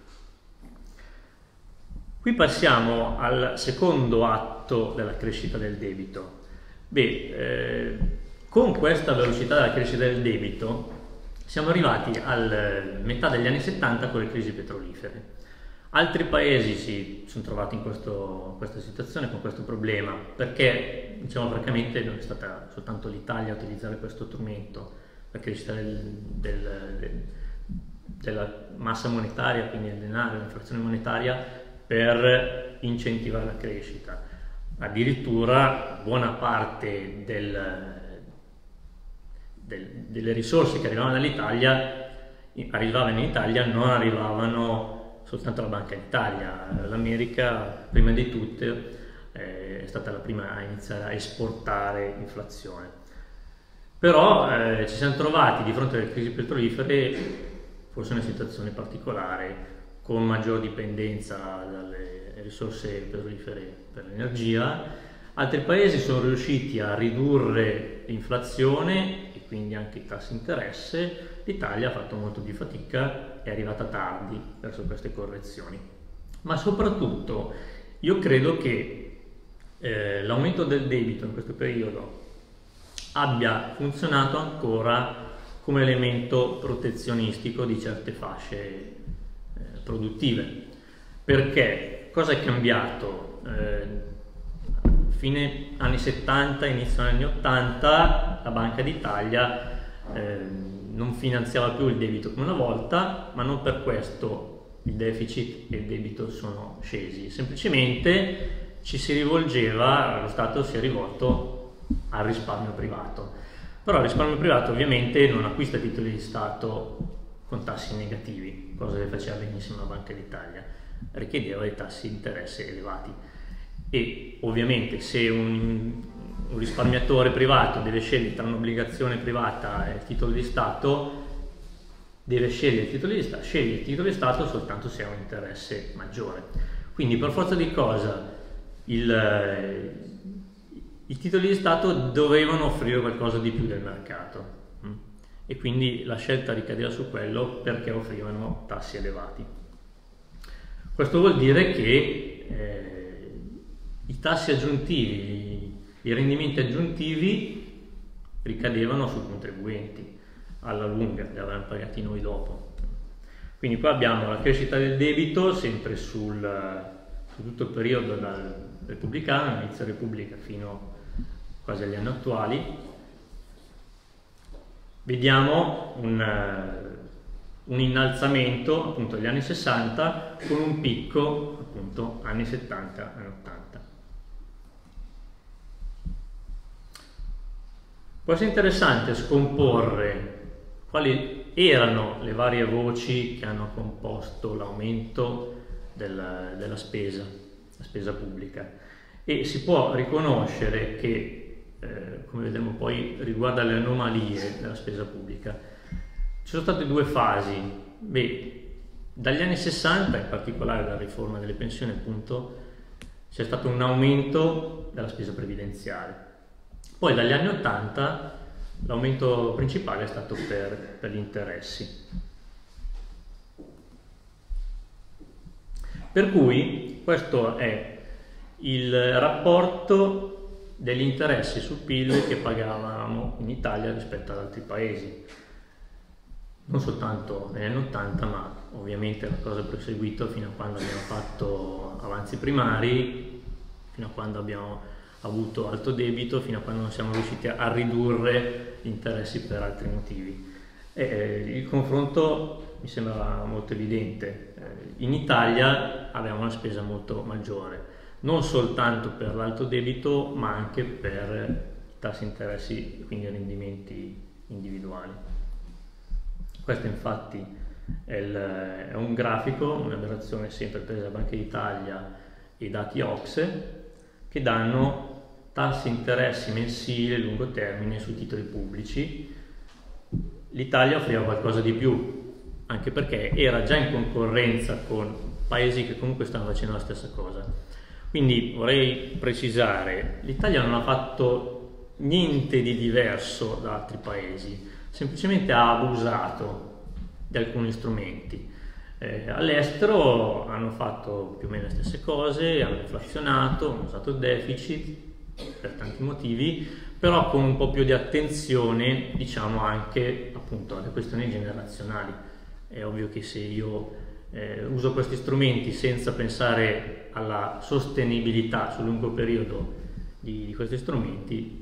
Qui passiamo al secondo atto della crescita del debito. Beh, eh, con questa velocità della crescita del debito siamo arrivati alla metà degli anni settanta con le crisi petrolifere. Altri paesi si sono trovati in questo, questa situazione, con questo problema, perché, diciamo francamente, non è stata soltanto l'Italia a utilizzare questo strumento, la crescita del, del, del, della massa monetaria, quindi del denaro, l'inflazione monetaria, per incentivare la crescita. Addirittura buona parte del, del, delle risorse che arrivavano dall'Italia, arrivavano in Italia, non arrivavano soltanto la Banca d'Italia. L'America, prima di tutte, eh, è stata la prima a iniziare a esportare inflazione. Però eh, ci siamo trovati di fronte alle crisi petrolifere, forse in una situazione particolare, con maggior dipendenza dalle risorse petrolifere per l'energia. Altri paesi sono riusciti a ridurre l'inflazione e quindi anche i tassi di interesse. L'Italia ha fatto molto più fatica, è arrivata tardi verso queste correzioni. Ma soprattutto io credo che eh, l'aumento del debito in questo periodo abbia funzionato ancora come elemento protezionistico di certe fasce eh, produttive. Perché cosa è cambiato? Eh, fine anni settanta, inizio anni ottanta, la Banca d'Italia eh, non finanziava più il debito come una volta, ma non per questo il deficit e il debito sono scesi. Semplicemente ci si rivolgeva, lo Stato si è rivolto al risparmio privato. Però il risparmio privato ovviamente non acquista titoli di Stato con tassi negativi, cosa che faceva benissimo la Banca d'Italia, richiedeva dei tassi di interesse elevati. E ovviamente se un, un risparmiatore privato deve scegliere tra un'obbligazione privata e il titolo di Stato, deve scegliere il titolo di Stato, sceglie il titolo di Stato soltanto se ha un interesse maggiore. Quindi per forza di cosa il, i titoli di Stato dovevano offrire qualcosa di più del mercato. e quindi la scelta ricadeva su quello perché offrivano tassi elevati. Questo vuol dire che eh, i tassi aggiuntivi, i rendimenti aggiuntivi ricadevano sui contribuenti alla lunga, li avremmo pagati noi dopo. Quindi qua abbiamo la crescita del debito sempre sul, su tutto il periodo dal repubblicano, inizio Repubblica fino quasi agli anni attuali. Vediamo un, un innalzamento appunto agli anni sessanta con un picco appunto anni settanta e ottanta. Può essere interessante scomporre quali erano le varie voci che hanno composto l'aumento della, della spesa, la spesa pubblica, e si può riconoscere che Eh, come vedremo poi riguarda le anomalie della spesa pubblica. Ci sono state due fasi. Beh, dagli anni sessanta, in particolare dalla riforma delle pensioni, appunto, c'è stato un aumento della spesa previdenziale. Poi dagli anni ottanta l'aumento principale è stato per, per gli interessi. Per cui questo è il rapporto degli interessi sul P I L che pagavamo in Italia rispetto ad altri paesi, non soltanto negli anni ottanta, ma ovviamente la cosa ha proseguito fino a quando abbiamo fatto avanzi primari, fino a quando abbiamo avuto alto debito, fino a quando non siamo riusciti a ridurre gli interessi per altri motivi. E il confronto mi sembra molto evidente. In Italia abbiamo una spesa molto maggiore, non soltanto per l'alto debito, ma anche per tassi interessi, quindi rendimenti individuali. Questo infatti è, il, è un grafico, un'aberrazione sempre presa da Banca d'Italia e dati O C S E, che danno tassi interessi mensili a lungo termine sui titoli pubblici. L'Italia offriva qualcosa di più, anche perché era già in concorrenza con paesi che comunque stanno facendo la stessa cosa. Quindi vorrei precisare, l'Italia non ha fatto niente di diverso da altri paesi, semplicemente ha abusato di alcuni strumenti. Eh, all'estero hanno fatto più o meno le stesse cose, hanno inflazionato, hanno usato il deficit per tanti motivi, però con un po' più di attenzione, diciamo, anche appunto alle questioni generazionali. È ovvio che se io eh, uso questi strumenti senza pensare alla sostenibilità sul lungo periodo di, di questi strumenti,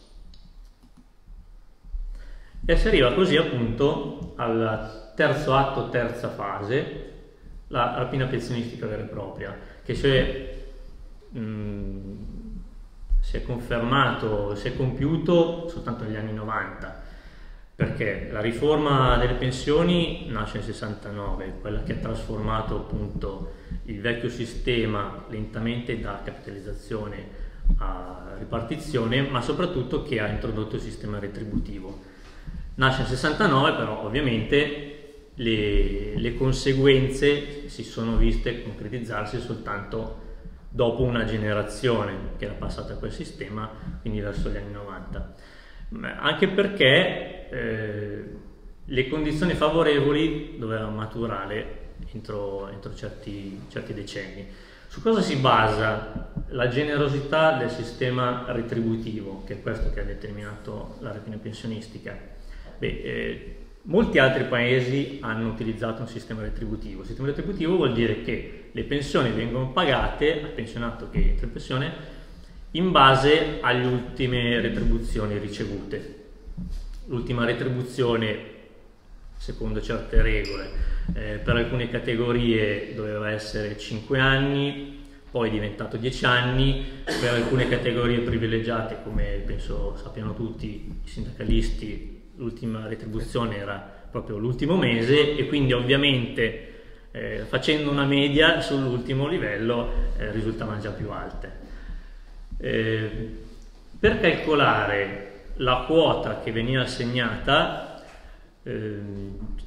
e si arriva così appunto al terzo atto, terza fase, la rapina pensionistica vera e propria, che cioè mh, si è confermato, si è compiuto soltanto negli anni novanta, perché la riforma delle pensioni nasce nel sessantanove, quella che ha trasformato appunto il vecchio sistema lentamente da capitalizzazione a ripartizione, ma soprattutto che ha introdotto il sistema retributivo. Nasce nel sessantanove, però ovviamente le, le conseguenze si sono viste concretizzarsi soltanto dopo una generazione che era passata a quel sistema, quindi verso gli anni novanta. Anche perché eh, le condizioni favorevoli dovevano maturare entro, entro certi, certi decenni. Su cosa si basa la generosità del sistema retributivo, che è questo che ha determinato la rapina pensionistica? Beh, eh, molti altri paesi hanno utilizzato un sistema retributivo. Il sistema retributivo vuol dire che le pensioni vengono pagate al pensionato che entra in pensione in base alle ultime retribuzioni ricevute. L'ultima retribuzione, secondo certe regole, eh, per alcune categorie doveva essere cinque anni, poi è diventato dieci anni, per alcune categorie privilegiate, come penso sappiano tutti i sindacalisti, l'ultima retribuzione era proprio l'ultimo mese, e quindi ovviamente eh, facendo una media sull'ultimo livello eh, risultavano già più alte. Eh, per calcolare la quota che veniva assegnata eh, si,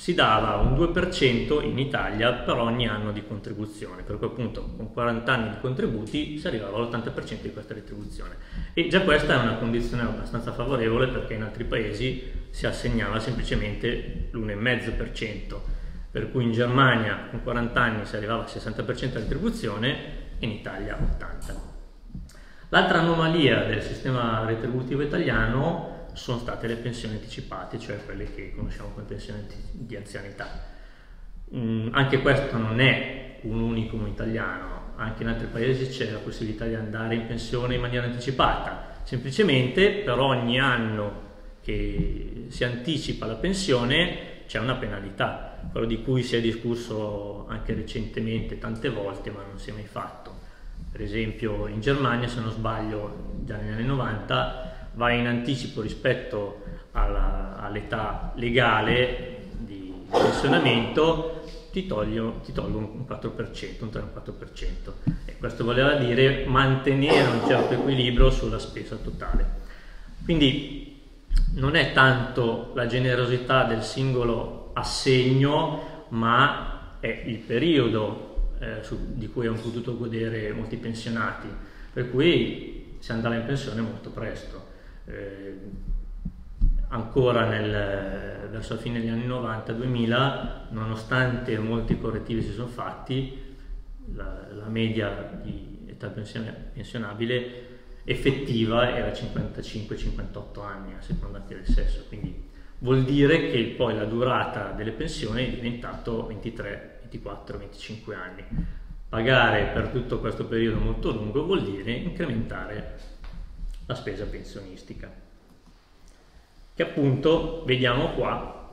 si dava un due per cento in Italia per ogni anno di contribuzione, per cui appunto con quaranta anni di contributi si arrivava all'ottanta per cento di questa retribuzione. E già questa è una condizione abbastanza favorevole, perché in altri paesi si assegnava semplicemente l'uno virgola cinque per cento, per cui in Germania con quaranta anni si arrivava al sessanta per cento di retribuzione e in Italia ottanta per cento. L'altra anomalia del sistema retributivo italiano sono state le pensioni anticipate, cioè quelle che conosciamo come pensioni di anzianità. Mm, anche questo non è un unicum italiano, anche in altri paesi c'è la possibilità di andare in pensione in maniera anticipata, semplicemente per ogni anno che si anticipa la pensione c'è una penalità, quello di cui si è discusso anche recentemente tante volte ma non si è mai fatto. Per esempio in Germania, se non sbaglio, già negli anni novanta vai in anticipo rispetto all'età legale di pensionamento, ti tolgo, ti tolgo un quattro per cento, un tre quattro per cento. E questo voleva dire mantenere un certo equilibrio sulla spesa totale. Quindi non è tanto la generosità del singolo assegno, ma è il periodo eh, su, di cui hanno potuto godere molti pensionati, per cui si andava in pensione molto presto. Eh, ancora nel, verso la fine degli anni novanta duemila, nonostante molti correttivi si sono fatti, la, la media di età pensionabile effettiva era cinquantacinque cinquantotto anni a seconda anche del sesso, quindi vuol dire che poi la durata delle pensioni è diventato ventitré, ventiquattro, venticinque anni. Pagare per tutto questo periodo molto lungo vuol dire incrementare la spesa pensionistica, che appunto vediamo qua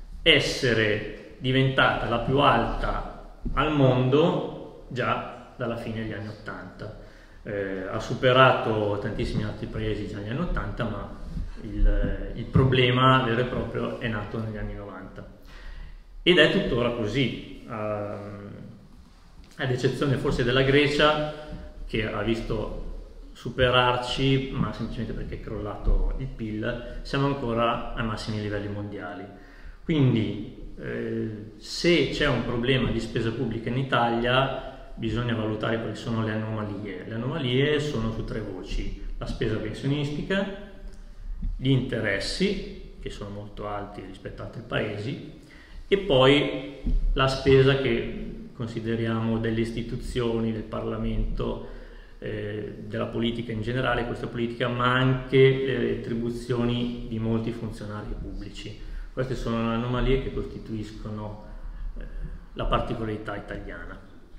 essere diventata la più alta al mondo già dalla fine degli anni ottanta. Eh, ha superato tantissimi altri paesi già negli anni ottanta, ma il, il problema vero e proprio è nato negli anni novanta ed è tuttora così, uh, ad eccezione forse della Grecia, che ha visto superarci, ma semplicemente perché è crollato il P I L, siamo ancora ai massimi livelli mondiali. Quindi eh, se c'è un problema di spesa pubblica in Italia bisogna valutare quali sono le anomalie. Le anomalie sono su tre voci: la spesa pensionistica, gli interessi, che sono molto alti rispetto ad altri paesi, e poi la spesa che consideriamo delle istituzioni, del Parlamento, Eh, della politica in generale, questa politica, ma anche le retribuzioni di molti funzionari pubblici. Queste sono le anomalie che costituiscono eh, la particolarità italiana.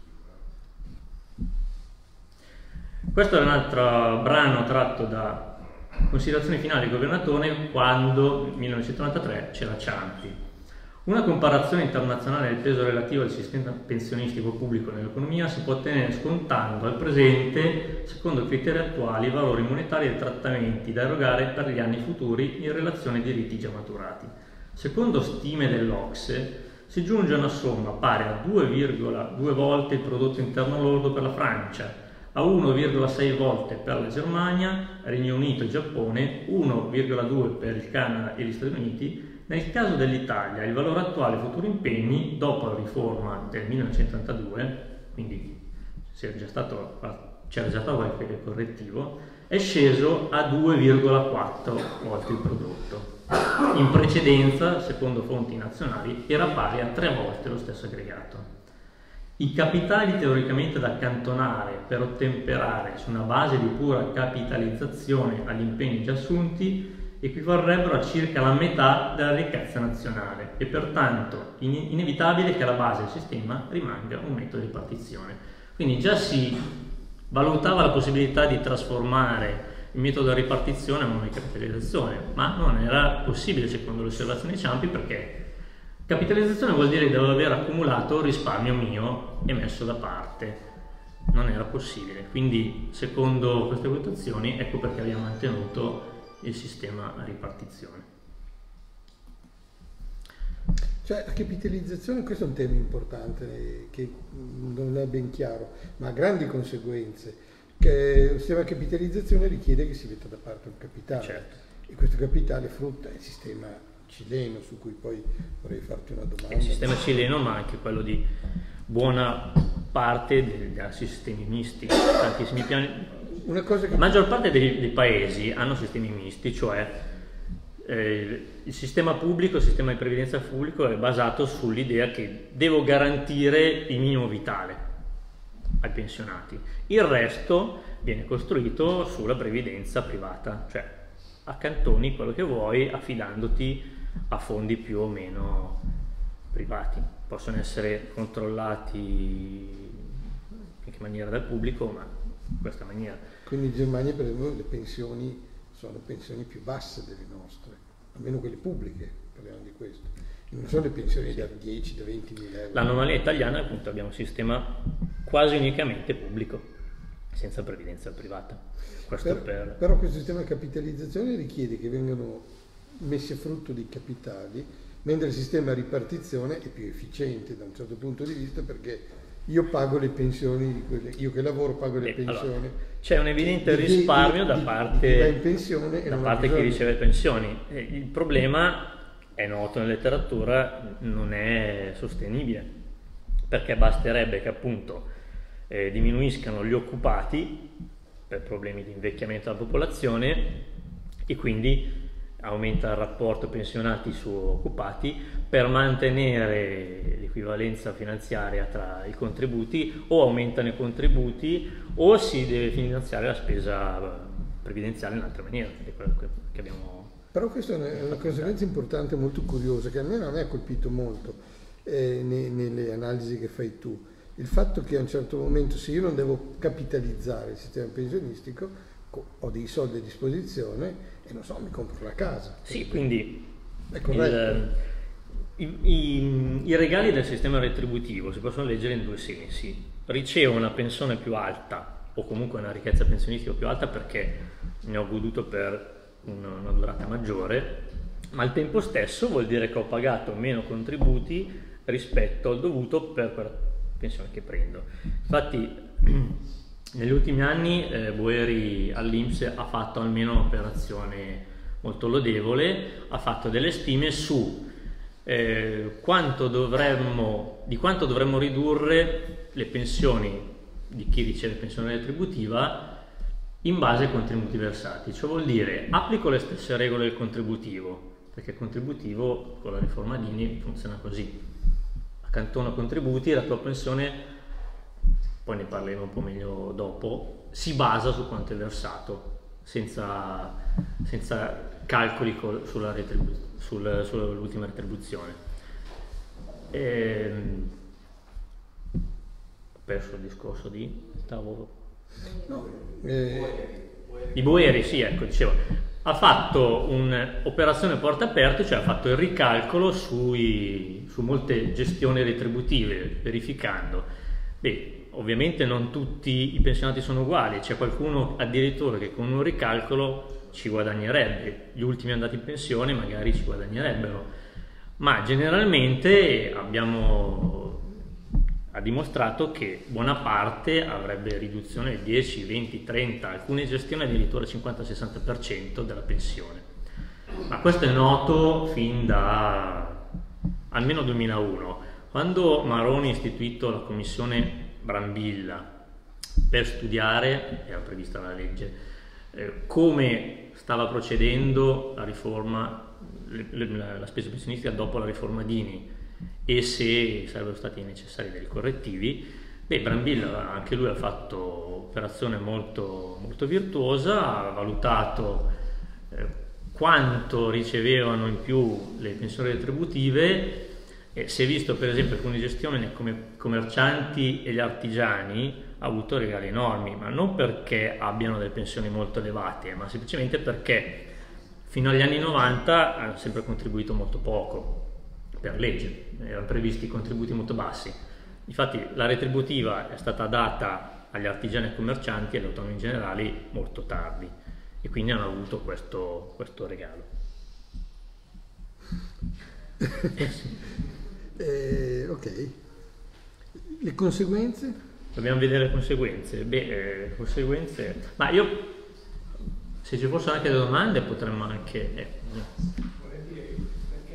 Questo è un altro brano tratto da Considerazioni finali del governatore quando nel millenovecentonovantatré c'era Ciampi. Una comparazione internazionale del peso relativo del sistema pensionistico pubblico nell'economia si può ottenere scontando al presente, secondo criteri attuali, i valori monetari e trattamenti da erogare per gli anni futuri in relazione ai diritti già maturati. Secondo stime dell'O C S E si giunge a una somma pari a due virgola due volte il prodotto interno lordo per la Francia, a uno virgola sei volte per la Germania, Regno Unito e Giappone, uno virgola due per il Canada e gli Stati Uniti. Nel caso dell'Italia, il valore attuale ai futuri impegni, dopo la riforma del millenovecentottantadue, quindi c'era già stato, c'era già stato qualche correttivo, è sceso a due virgola quattro volte il prodotto. In precedenza, secondo fonti nazionali, era pari a tre volte lo stesso aggregato. I capitali teoricamente da accantonare per ottemperare su una base di pura capitalizzazione agli impegni già assunti equivarrebbero a circa la metà della ricchezza nazionale e pertanto in inevitabile che alla base del sistema rimanga un metodo di ripartizione. Quindi già si valutava la possibilità di trasformare il metodo di ripartizione in una capitalizzazione, ma non era possibile secondo le osservazioni di Ciampi, perché capitalizzazione vuol dire che devo aver accumulato risparmio mio e messo da parte. Non era possibile, quindi secondo queste valutazioni ecco perché abbiamo mantenuto il sistema a ripartizione. Cioè la capitalizzazione, questo è un tema importante che non è ben chiaro, ma ha grandi conseguenze. Che il sistema di capitalizzazione richiede che si metta da parte un capitale, certo. E questo capitale frutta il sistema cileno, su cui poi vorrei farti una domanda. Il sistema cileno, ma anche quello di buona parte dei, dei sistemi misti, tantissimi piani. Una cosa che... La maggior parte dei, dei paesi hanno sistemi misti, cioè eh, il sistema pubblico, il sistema di previdenza pubblico è basato sull'idea che devo garantire il minimo vitale ai pensionati. Il resto viene costruito sulla previdenza privata, cioè accantoni quello che vuoi affidandoti a fondi più o meno privati. Possono essere controllati in che maniera dal pubblico, ma in questa maniera. Quindi in Germania, per esempio, le pensioni sono pensioni più basse delle nostre, almeno quelle pubbliche, parliamo di questo. Non sono le pensioni da dieci, da venti mila euro. L'anomalia italiana è appunto abbiamo un sistema quasi unicamente pubblico, senza previdenza privata. Questo Per, per... Però questo sistema di capitalizzazione richiede che vengano messi a frutto dei capitali, mentre il sistema di ripartizione è più efficiente da un certo punto di vista, perché io pago le pensioni di quelle, io che lavoro pago le Beh, pensioni. Allora, c'è un evidente di, risparmio di, da di, parte, di chi va in pensione e da non parte ha chi riceve pensioni. Il problema è noto nella letteratura, non è sostenibile, perché basterebbe che appunto eh, diminuiscano gli occupati per problemi di invecchiamento della popolazione e quindi aumenta il rapporto pensionati su occupati per mantenere l'equivalenza finanziaria tra i contributi, o aumentano i contributi o si deve finanziare la spesa previdenziale in altra maniera, che è quello che abbiamo. Però questa è una conseguenza importante, molto curiosa, che almeno a me ha colpito molto eh, ne, nelle analisi che fai tu. Il fatto che a un certo momento, se io non devo capitalizzare il sistema pensionistico, ho dei soldi a disposizione e non so, mi compro la casa. Sì, quindi è corretto. Il, i, i, i regali del sistema retributivo si possono leggere in due sensi. Ricevo una pensione più alta o comunque una ricchezza pensionistica più alta perché ne ho goduto per una, una durata maggiore, ma al tempo stesso vuol dire che ho pagato meno contributi rispetto al dovuto per quella pensione che prendo. Infatti negli ultimi anni eh, Boeri all'I N P S ha fatto almeno un'operazione molto lodevole, ha fatto delle stime su eh, quanto dovremmo, di quanto dovremmo ridurre le pensioni di chi riceve pensione retributiva in base ai contributi versati. Ciò vuol dire applico le stesse regole del contributivo, perché il contributivo con la riforma Dini funziona così: accantono contributi, la tua pensione, poi ne parleremo un po' meglio dopo, si basa su quanto è versato, senza, senza calcoli col, sulla retribu- sul, sull'ultima retribuzione. E, ho perso il discorso di... Stavo... No, eh... I Boeri, sì, ecco, dicevo, ha fatto un'operazione porta aperte, cioè ha fatto il ricalcolo sui, su molte gestioni retributive, verificando. Beh, ovviamente non tutti i pensionati sono uguali, c'è qualcuno addirittura che con un ricalcolo ci guadagnerebbe, gli ultimi andati in pensione magari ci guadagnerebbero, ma generalmente abbiamo ha dimostrato che buona parte avrebbe riduzione del dieci, venti, trenta, alcune gestioni addirittura cinquanta sessanta per cento della pensione. Ma questo è noto fin da almeno duemilauno, quando Maroni ha istituito la commissione Brambilla per studiare, era prevista la legge, eh, come stava procedendo la riforma, le, le, la spesa pensionistica dopo la riforma Dini e se sarebbero stati necessari dei correttivi. Beh, Brambilla anche lui ha fatto operazione molto, molto virtuosa, ha valutato eh, quanto ricevevano in più le pensioni retributive. E si è visto per esempio alcune gestioni come commercianti e gli artigiani ha avuto regali enormi, ma non perché abbiano delle pensioni molto elevate, ma semplicemente perché fino agli anni novanta hanno sempre contribuito molto poco per legge, erano previsti contributi molto bassi. Infatti la retributiva è stata data agli artigiani e commercianti e agli autonomi generali molto tardi e quindi hanno avuto questo, questo regalo. Eh, ok, le conseguenze? Dobbiamo vedere le conseguenze. Beh, eh, le conseguenze. Ma io, se ci fossero anche delle domande, potremmo anche. Eh,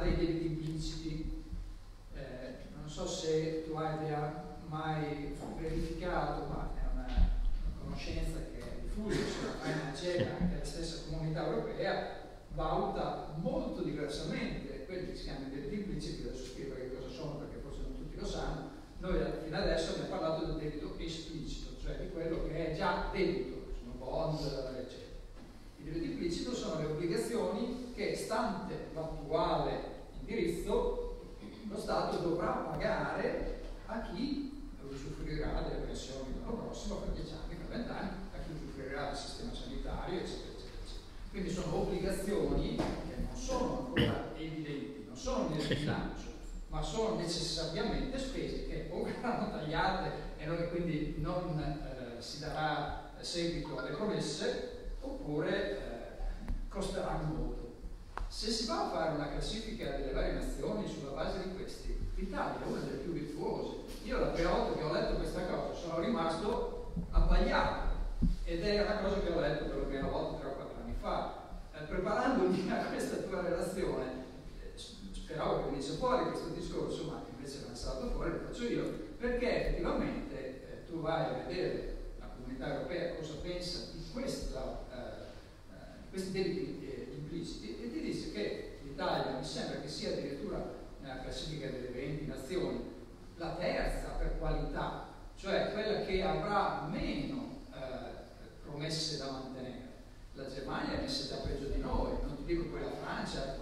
dei debiti impliciti. Eh, non so se tu hai mai verificato, ma è una, una conoscenza che è diffusa, se la fai in Agea, anche la stessa Comunità Europea valuta molto diversamente quelli che si chiamano debiti impliciti. Adesso spiego che cosa sono, perché forse non tutti lo sanno. Noi fino adesso abbiamo parlato del debito esplicito, cioè di quello che è già debito, sono bond, eccetera. Il debito implicito sono le obbligazioni che, stante l'attuale indirizzo, lo Stato dovrà pagare a chi usufruirà delle pensioni l'anno prossimo, per dieci anni, per venti anni, a chi usufruirà del sistema sanitario, eccetera, eccetera, eccetera. Quindi sono obbligazioni che non sono ancora evidenti, non sono nel bilancio, ma sono necessariamente spese che o verranno tagliate e non, quindi non eh, si darà seguito alle promesse, oppure eh, costeranno molto. Se si va a fare una classifica delle varie nazioni sulla base di questi, l'Italia è una delle più virtuose. Io la prima volta che ho letto questa cosa sono rimasto abbagliato, ed è una cosa che ho letto per la prima volta tre o quattro anni fa. Eh, preparandomi a questa tua relazione, eh, speravo che venisse fuori questo discorso, ma invece non è stato fuori, lo faccio io, perché effettivamente eh, tu vai a vedere la Comunità Europea cosa pensa di questa, eh, eh, questi debiti eh, impliciti, e ti dice che l'Italia mi sembra che sia addirittura nella classifica delle venti nazioni la terza per qualità, cioè quella che avrà meno eh, promesse da mantenere. La Germania è messa già peggio di noi, non ti dico poi la Francia,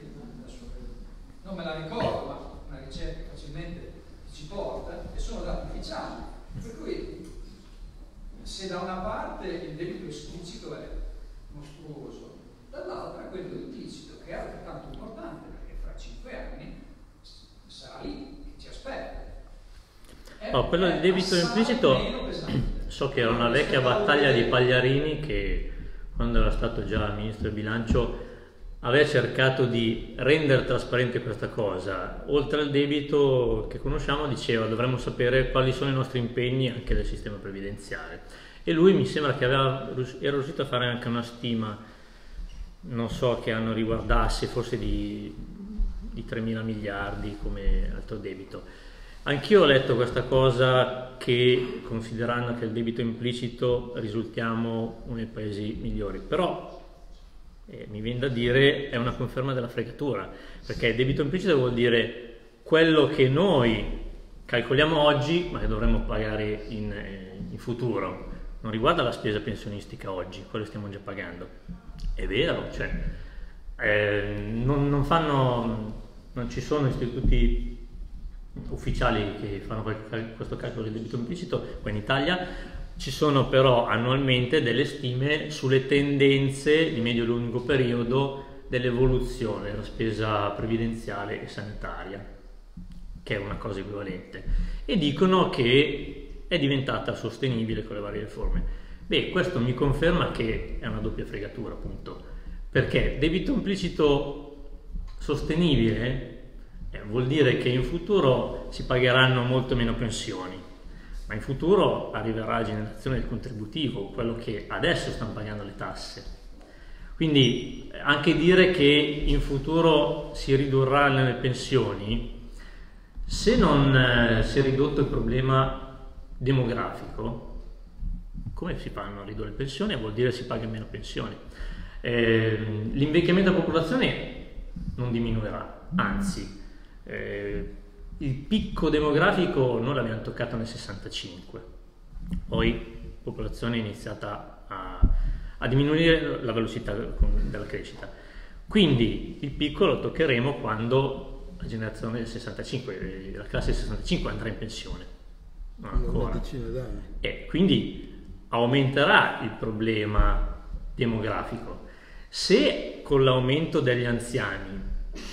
non me la ricordo, ma una ricerca facilmente ci porta, e sono dati ufficiali. Per cui, se da una parte il debito esplicito è mostruoso, dall'altra quello implicito, che è altrettanto importante, perché fra cinque anni sarà lì, che ci aspetta. È, oh, quello del debito implicito, so che era una vecchia battaglia di Pagliarini che, quando era stato già ministro del bilancio, aveva cercato di rendere trasparente questa cosa. Oltre al debito che conosciamo, diceva dovremmo sapere quali sono i nostri impegni anche del sistema previdenziale, e lui mi sembra che aveva, era riuscito a fare anche una stima, non so che anno riguardasse, forse di, di tremila miliardi come altro debito. Anch'io ho letto questa cosa, che considerando che il debito implicito risultiamo uno dei paesi migliori, però eh, mi viene da dire è una conferma della fregatura, perché il debito implicito vuol dire quello che noi calcoliamo oggi ma che dovremmo pagare in, eh, in futuro. Non riguarda la spesa pensionistica oggi, quello stiamo già pagando. È vero, cioè eh, non, non fanno, non ci sono istituti ufficiali che fanno questo calcolo del debito implicito qua in Italia. Ci sono però annualmente delle stime sulle tendenze di medio e lungo periodo dell'evoluzione della spesa previdenziale e sanitaria, che è una cosa equivalente, e dicono che è diventata sostenibile con le varie riforme. Beh, questo mi conferma che è una doppia fregatura, appunto, perché debito implicito sostenibile Eh, vuol dire che in futuro si pagheranno molto meno pensioni, ma in futuro arriverà la generazione del contributivo, quello che adesso stanno pagando le tasse. Quindi anche dire che in futuro si ridurrà le pensioni, se non eh, si è ridotto il problema demografico, come si fanno a ridurre le pensioni? Vuol dire che si paga meno pensioni. Eh, l'invecchiamento della popolazione non diminuirà, anzi. Eh, il picco demografico noi l'abbiamo toccato nel sessantacinque, poi la popolazione è iniziata a, a diminuire la velocità della crescita, quindi il picco lo toccheremo quando la generazione del sessantacinque, la classe del sessantacinque andrà in pensione, non ancora, e quindi aumenterà il problema demografico. Se con l'aumento degli anziani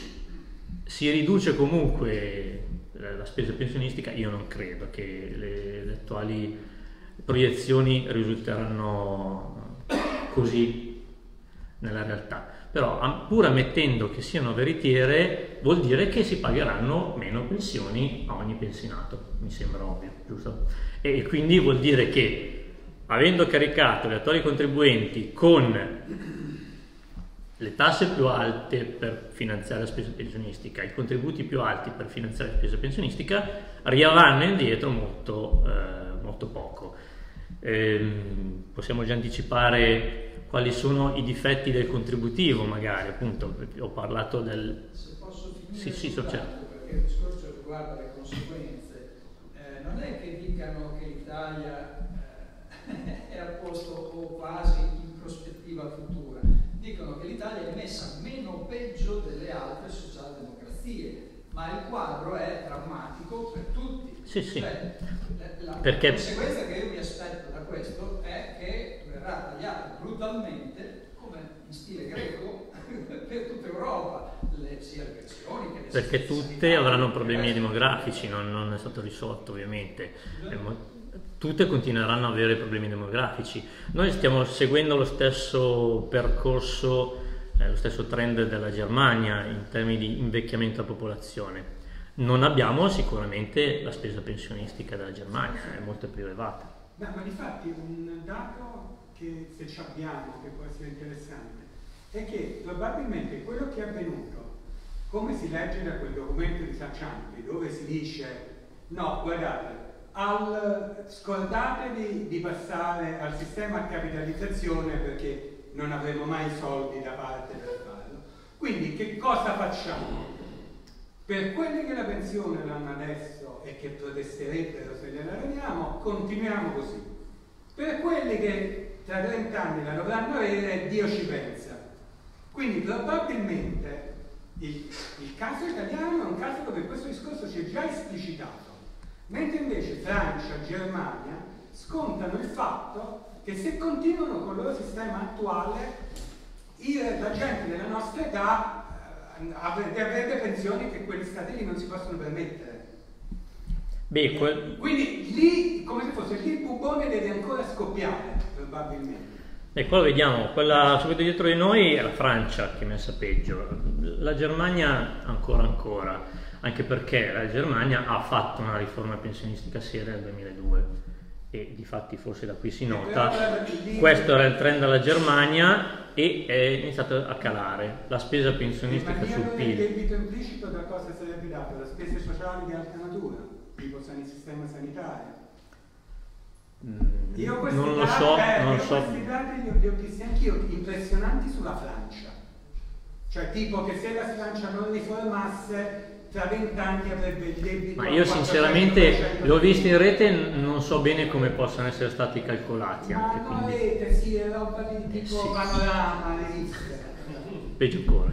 si riduce comunque la spesa pensionistica, io non credo che le, le attuali proiezioni risulteranno così nella realtà. Però pur ammettendo che siano veritiere, vuol dire che si pagheranno meno pensioni a ogni pensionato, mi sembra ovvio, giusto? E quindi vuol dire che, avendo caricato gli attuali contribuenti con le tasse più alte per finanziare la spesa pensionistica, i contributi più alti per finanziare la spesa pensionistica, riavranno indietro molto, eh, molto poco. Ehm, possiamo già anticipare quali sono i difetti del contributivo, magari, appunto, ho parlato del... Se posso finire, sì, sì, so, certo. Perché il discorso riguarda le conseguenze, eh, non è che dicano che l'Italia eh, è al posto o quasi in prospettiva futura, dicono che l'Italia è messa meno peggio delle altre socialdemocrazie, ma il quadro è drammatico per tutti. Sì, sì. Cioè, la, la Perché... conseguenza che io mi aspetto da questo è che verrà tagliato brutalmente, come in stile greco, per tutta Europa, le, sia le pensioni che le perché tutte avranno problemi demografici, non, non è stato risolto ovviamente. Tutte continueranno ad avere problemi demografici. Noi stiamo seguendo lo stesso percorso, eh, lo stesso trend della Germania in termini di invecchiamento della popolazione. Non abbiamo sicuramente la spesa pensionistica della Germania, è molto più elevata. No, ma difatti un dato che se ci abbiamo, che può essere interessante, è che probabilmente quello che è avvenuto, come si legge da quel documento di Ciampi, dove si dice no, guardate, al, scordatevi di passare al sistema a capitalizzazione perché non avremo mai soldi da parte per farlo. Quindi che cosa facciamo? Per quelli che la pensione l'hanno adesso e che protesterebbero se gliela vediamo, continuiamo così. Per quelli che tra trenta anni la dovranno avere, Dio ci pensa. Quindi probabilmente il, il caso italiano è un caso dove questo discorso ci è già esplicitato, mentre invece Francia, Germania scontano il fatto che se continuano con il loro sistema attuale, la gente della nostra età avrebbe, avrebbe pensioni che quegli stati lì non si possono permettere. Beh, quel... Quindi lì, come se fosse lì, il bubone deve ancora scoppiare, probabilmente. E qua vediamo, quella subito dietro di noi è la Francia che è messa peggio, la Germania ancora ancora, anche perché la Germania ha fatto una riforma pensionistica seria nel duemiladue e difatti forse da qui si nota, questo era il trend della Germania e è iniziato a calare la spesa pensionistica sul P I L. Il debito implicito da cosa sarebbe dato? Da spese sociali di alta natura, tipo il sistema sanitario. Io questi non lo dati, so, eh, non io so. questi dati li ho, li ho visti anch'io impressionanti sulla Francia. Cioè tipo che se la Francia non riformasse tra vent'anni avrebbe il debito. Ma io sinceramente li ho visti in rete, non so bene come possano essere stati calcolati. Ma anche, no, quindi... rete, sì, è roba di tipo sì. panorama, le liste. Peggio ancora.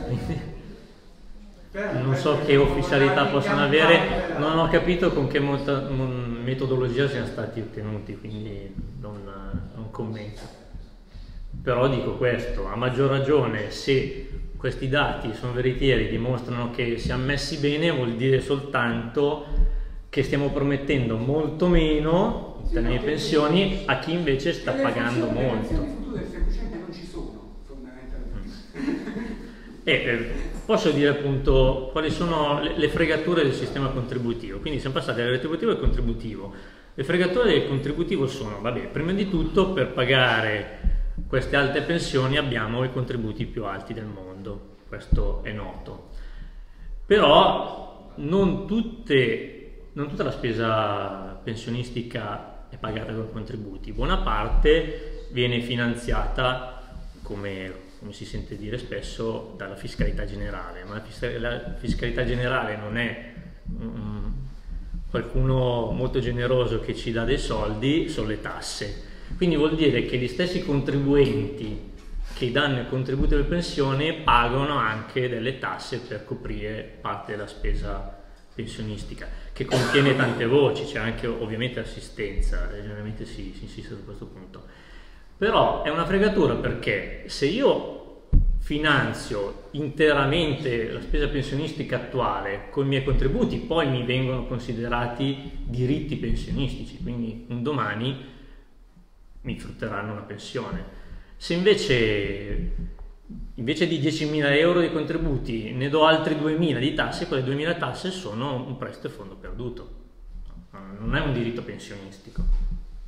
Però, non so che ufficialità possano avere, non ho capito con che molta, mon, metodologia siano stati ottenuti, quindi non, non commento. Però dico questo, a maggior ragione se questi dati sono veritieri, dimostrano che siamo messi bene, vuol dire soltanto che stiamo promettendo molto meno in termini di pensioni a chi invece sta pagando molto. Le pensioni future semplicemente non ci sono, fondamentalmente. E eh, posso dire appunto quali sono le, le fregature del sistema contributivo. Quindi siamo passati dal retributivo al contributivo. Le fregature del contributivo sono, vabbè, prima di tutto per pagare queste alte pensioni abbiamo i contributi più alti del mondo, questo è noto. Però non, tutte, non tutta la spesa pensionistica è pagata con contributi, buona parte viene finanziata come... come si sente dire spesso, dalla fiscalità generale, ma la, fisc la fiscalità generale non è um, qualcuno molto generoso che ci dà dei soldi, sono le tasse. Quindi vuol dire che gli stessi contribuenti che danno il contributo di pensione pagano anche delle tasse per coprire parte della spesa pensionistica, che contiene tante voci, c'è anche ovviamente assistenza, generalmente si, si insiste su questo punto. Però è una fregatura perché se io finanzio interamente la spesa pensionistica attuale con i miei contributi, poi mi vengono considerati diritti pensionistici, quindi un domani mi frutteranno una pensione. Se invece, invece di diecimila euro di contributi ne do altri duemila di tasse, quelle duemila tasse sono un prestito e fondo perduto, non è un diritto pensionistico.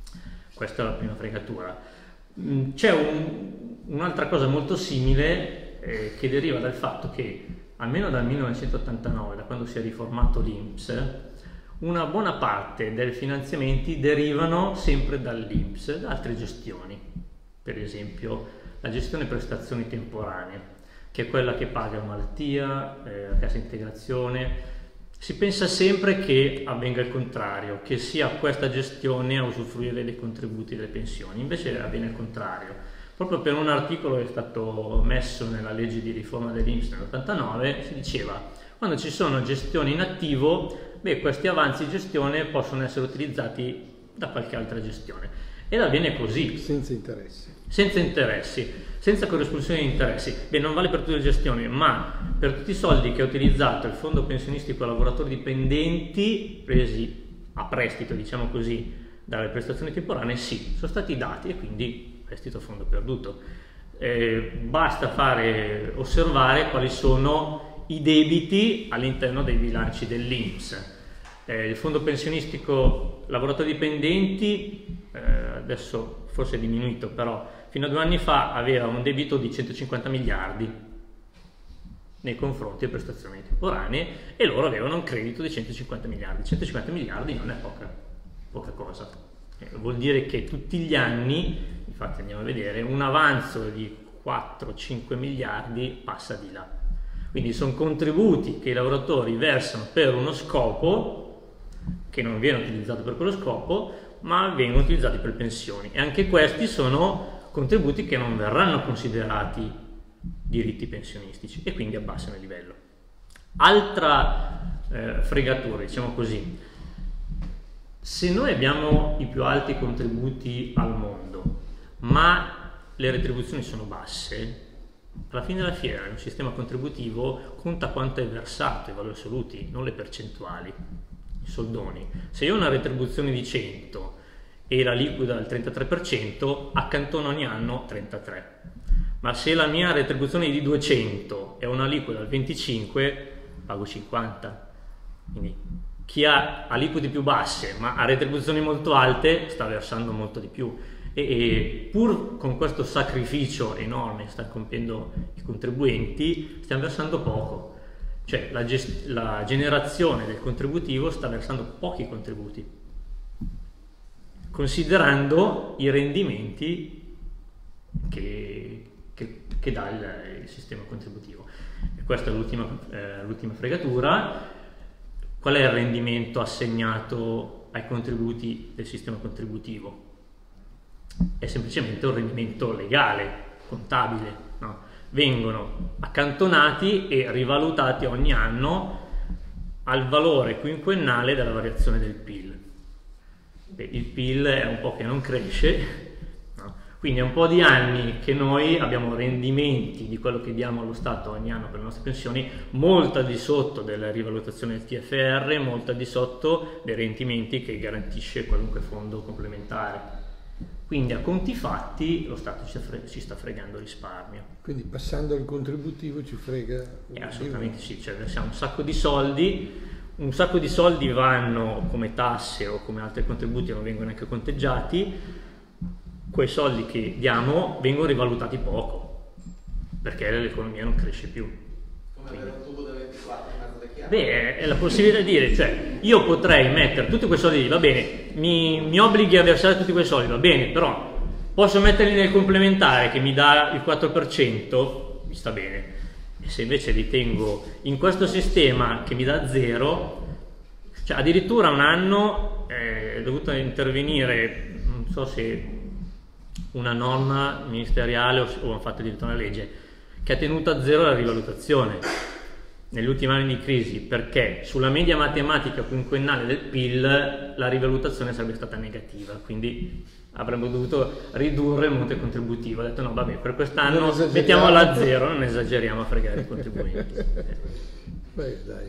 Questa è la prima fregatura. C'è un, un'altra cosa molto simile eh, che deriva dal fatto che almeno dal millenovecentottantanove, da quando si è riformato l'I N P S, una buona parte dei finanziamenti derivano sempre dall'I N P S, da altre gestioni, per esempio la gestione prestazioni temporanee, che è quella che paga malattia, eh, la cassa integrazione. Si pensa sempre che avvenga il contrario, che sia questa gestione a usufruire dei contributi delle pensioni, invece avviene il contrario. Proprio per un articolo che è stato messo nella legge di riforma dell'I N P S nell'ottantanove si diceva: quando ci sono gestioni in attivo, beh, questi avanzi gestione possono essere utilizzati da qualche altra gestione. Ed avviene così. Senza interessi. Senza interessi, senza corrispondenza di interessi. Beh, non vale per tutte le gestioni, ma per tutti i soldi che ha utilizzato il fondo pensionistico a lavoratori dipendenti, presi a prestito, diciamo così, dalle prestazioni temporanee, sì, sono stati dati e quindi prestito a fondo perduto. Eh, basta fare, osservare quali sono i debiti all'interno dei bilanci dell'I N P S. Eh, il fondo pensionistico lavoratori dipendenti, eh, adesso forse è diminuito, però fino a due anni fa aveva un debito di centocinquanta miliardi nei confronti delle prestazioni temporanee e loro avevano un credito di centocinquanta miliardi. centocinquanta miliardi non è poca, poca cosa. Eh, vuol dire che tutti gli anni, infatti andiamo a vedere, un avanzo di quattro cinque miliardi passa di là. Quindi sono contributi che i lavoratori versano per uno scopo che non viene utilizzato per quello scopo, ma vengono utilizzati per pensioni. E anche questi sono contributi che non verranno considerati diritti pensionistici e quindi abbassano il livello. Altra eh, fregatura, diciamo così: se noi abbiamo i più alti contributi al mondo, ma le retribuzioni sono basse, alla fine della fiera un sistema contributivo conta quanto è versato, i valori assoluti, non le percentuali, i soldoni. Se io ho una retribuzione di cento e la liquida al trentatré per cento, accantono ogni anno trentatré. Ma se la mia retribuzione è di duecento e una liquida al venticinque, pago cinquanta. Quindi chi ha aliquote più basse ma ha retribuzioni molto alte sta versando molto di più. E, e pur con questo sacrificio enorme che stanno compiendo i contribuenti, stiamo versando poco. Cioè la, gest- la generazione del contributivo sta versando pochi contributi, considerando i rendimenti che, che, che dà il, il sistema contributivo. E questa è l'ultima, eh, l'ultima fregatura. Qual è il rendimento assegnato ai contributi del sistema contributivo? È semplicemente un rendimento legale, contabile, no? Vengono accantonati e rivalutati ogni anno al valore quinquennale della variazione del P I L. Beh, il P I L è un po' che non cresce, no? Quindi è un po' di anni che noi abbiamo rendimenti di quello che diamo allo Stato ogni anno per le nostre pensioni molto al di sotto della rivalutazione del T F R, molto al di sotto dei rendimenti che garantisce qualunque fondo complementare. Quindi a conti fatti lo Stato ci, fre- ci sta fregando risparmio. Quindi passando al contributivo ci frega? Eh, assolutamente sì, cioè versiamo un sacco di soldi, un sacco di soldi vanno come tasse o come altri contributi, non vengono neanche conteggiati, quei soldi che diamo vengono rivalutati poco, perché l'economia non cresce più. Come avere un tubo da ventiquattro in mezzo alle chiavi? Beh, è la possibilità di dire, cioè, io potrei mettere tutti quei soldi lì, va bene, mi, mi obblighi a versare tutti quei soldi, va bene, però posso metterli nel complementare che mi dà il quattro per cento, mi sta bene. E se invece li tengo in questo sistema che mi dà zero, cioè addirittura un anno eh, è dovuto intervenire, non so se una norma ministeriale o, o hanno fatto addirittura una legge, che ha tenuto a zero la rivalutazione negli ultimi anni di crisi, perché sulla media matematica quinquennale del P I L la rivalutazione sarebbe stata negativa, quindi avremmo dovuto ridurre il monte contributivo. Ho detto no, vabbè, per quest'anno mettiamola a zero, non esageriamo a fregare i contribuenti. Beh, dai,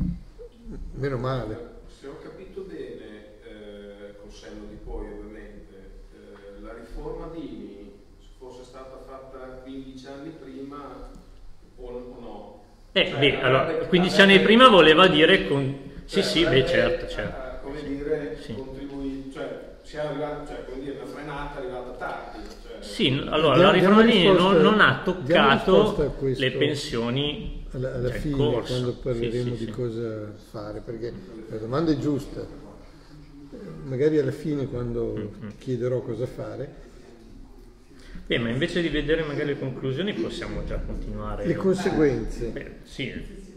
meno male. Se ho capito bene, eh, col senno di poi ovviamente, eh, la riforma Dini fosse stata fatta quindici anni prima o, o no? Eh, cioè, beh, allora, quindici anni prima voleva dire con... Sì, cioè, sì, beh, certo, certo. Come dire, sì. contribuì, cioè, siamo arrivati, cioè, come dire, una frenata è arrivata tardi. Cioè, Sì, allora Diamo- la riforma diamo Dini non, risposta- non ha diamo toccato risposta a questo le pensioni alla, alla già in fine, corso. quando Sì, parleremo sì, di sì. cosa fare, perché la domanda è giusta. Magari alla fine, quando Mm-hmm. ti chiederò cosa fare, Beh, ma invece di vedere magari le conclusioni possiamo già continuare. le conseguenze. Beh, sì.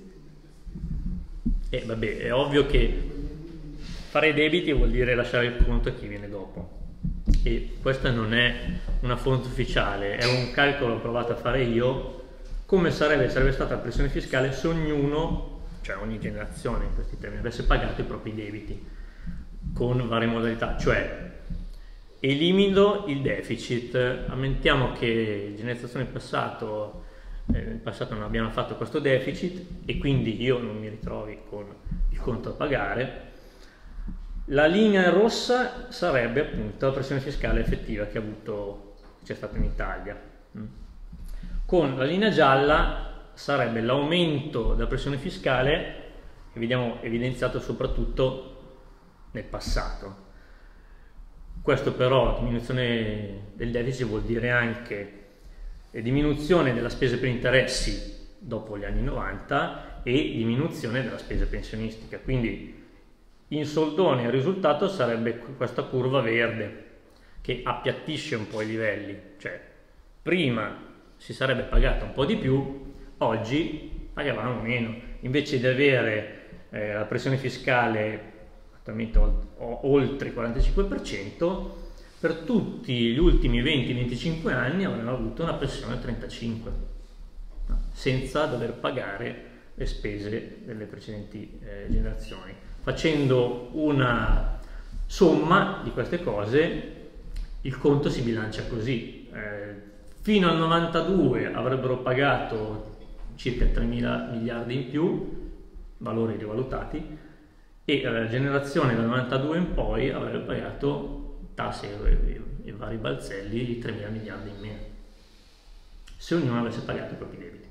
E vabbè, è ovvio che fare i debiti vuol dire lasciare il conto a chi viene dopo. E questa non è una fonte ufficiale, è un calcolo che ho provato a fare io, come sarebbe, sarebbe stata la pressione fiscale se ognuno, cioè ogni generazione in questi termini, avesse pagato i propri debiti con varie modalità, cioè elimino il deficit, ammettiamo che generazioni in passato, eh, nel passato non abbiano fatto questo deficit e quindi io non mi ritrovi con il conto da pagare. La linea rossa sarebbe appunto la pressione fiscale effettiva che ha avuto, c'è stata in Italia. Con la linea gialla sarebbe l'aumento della pressione fiscale che vediamo evidenziato soprattutto nel passato. Questo però, diminuzione del deficit, vuol dire anche diminuzione della spesa per interessi dopo gli anni novanta e diminuzione della spesa pensionistica. Quindi in soldoni il risultato sarebbe questa curva verde che appiattisce un po' i livelli, cioè prima si sarebbe pagato un po' di più, oggi pagavamo meno, invece di avere eh, la pressione fiscale attualmente oltre il quarantacinque per cento, per tutti gli ultimi venti venticinque anni avremmo avuto una pressione del trentacinque per cento, senza dover pagare le spese delle precedenti eh, generazioni. Facendo una somma di queste cose, il conto si bilancia così. Eh, fino al novantadue avrebbero pagato circa tremila miliardi in più, valori rivalutati, e la generazione dal novantadue in poi avrebbe pagato tasse e, e vari balzelli di tremila miliardi in meno, se ognuno avesse pagato i propri debiti.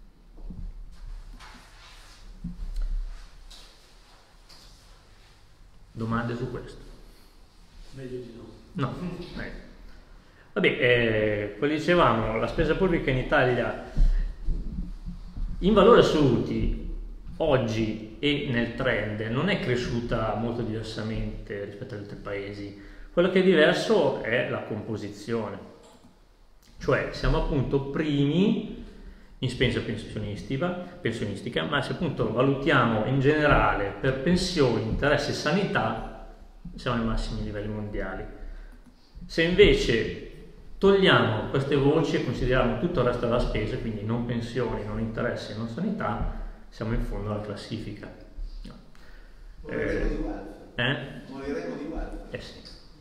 Domande su questo? Meglio di no. No. Eh. Vabbè, eh, come dicevamo, la spesa pubblica in Italia in valori assoluti oggi e nel trend non è cresciuta molto diversamente rispetto agli altri paesi. Quello che è diverso è la composizione, cioè siamo appunto primi in spesa pensionistica, pensionistica, ma se appunto valutiamo in generale per pensioni, interessi e sanità, siamo ai massimi livelli mondiali. Se invece togliamo queste voci e consideriamo tutto il resto della spesa, quindi non pensioni, non interessi, non sanità, siamo in fondo alla classifica. Moriremo di welfare. Eh? Moriremo di welfare. Eh sì.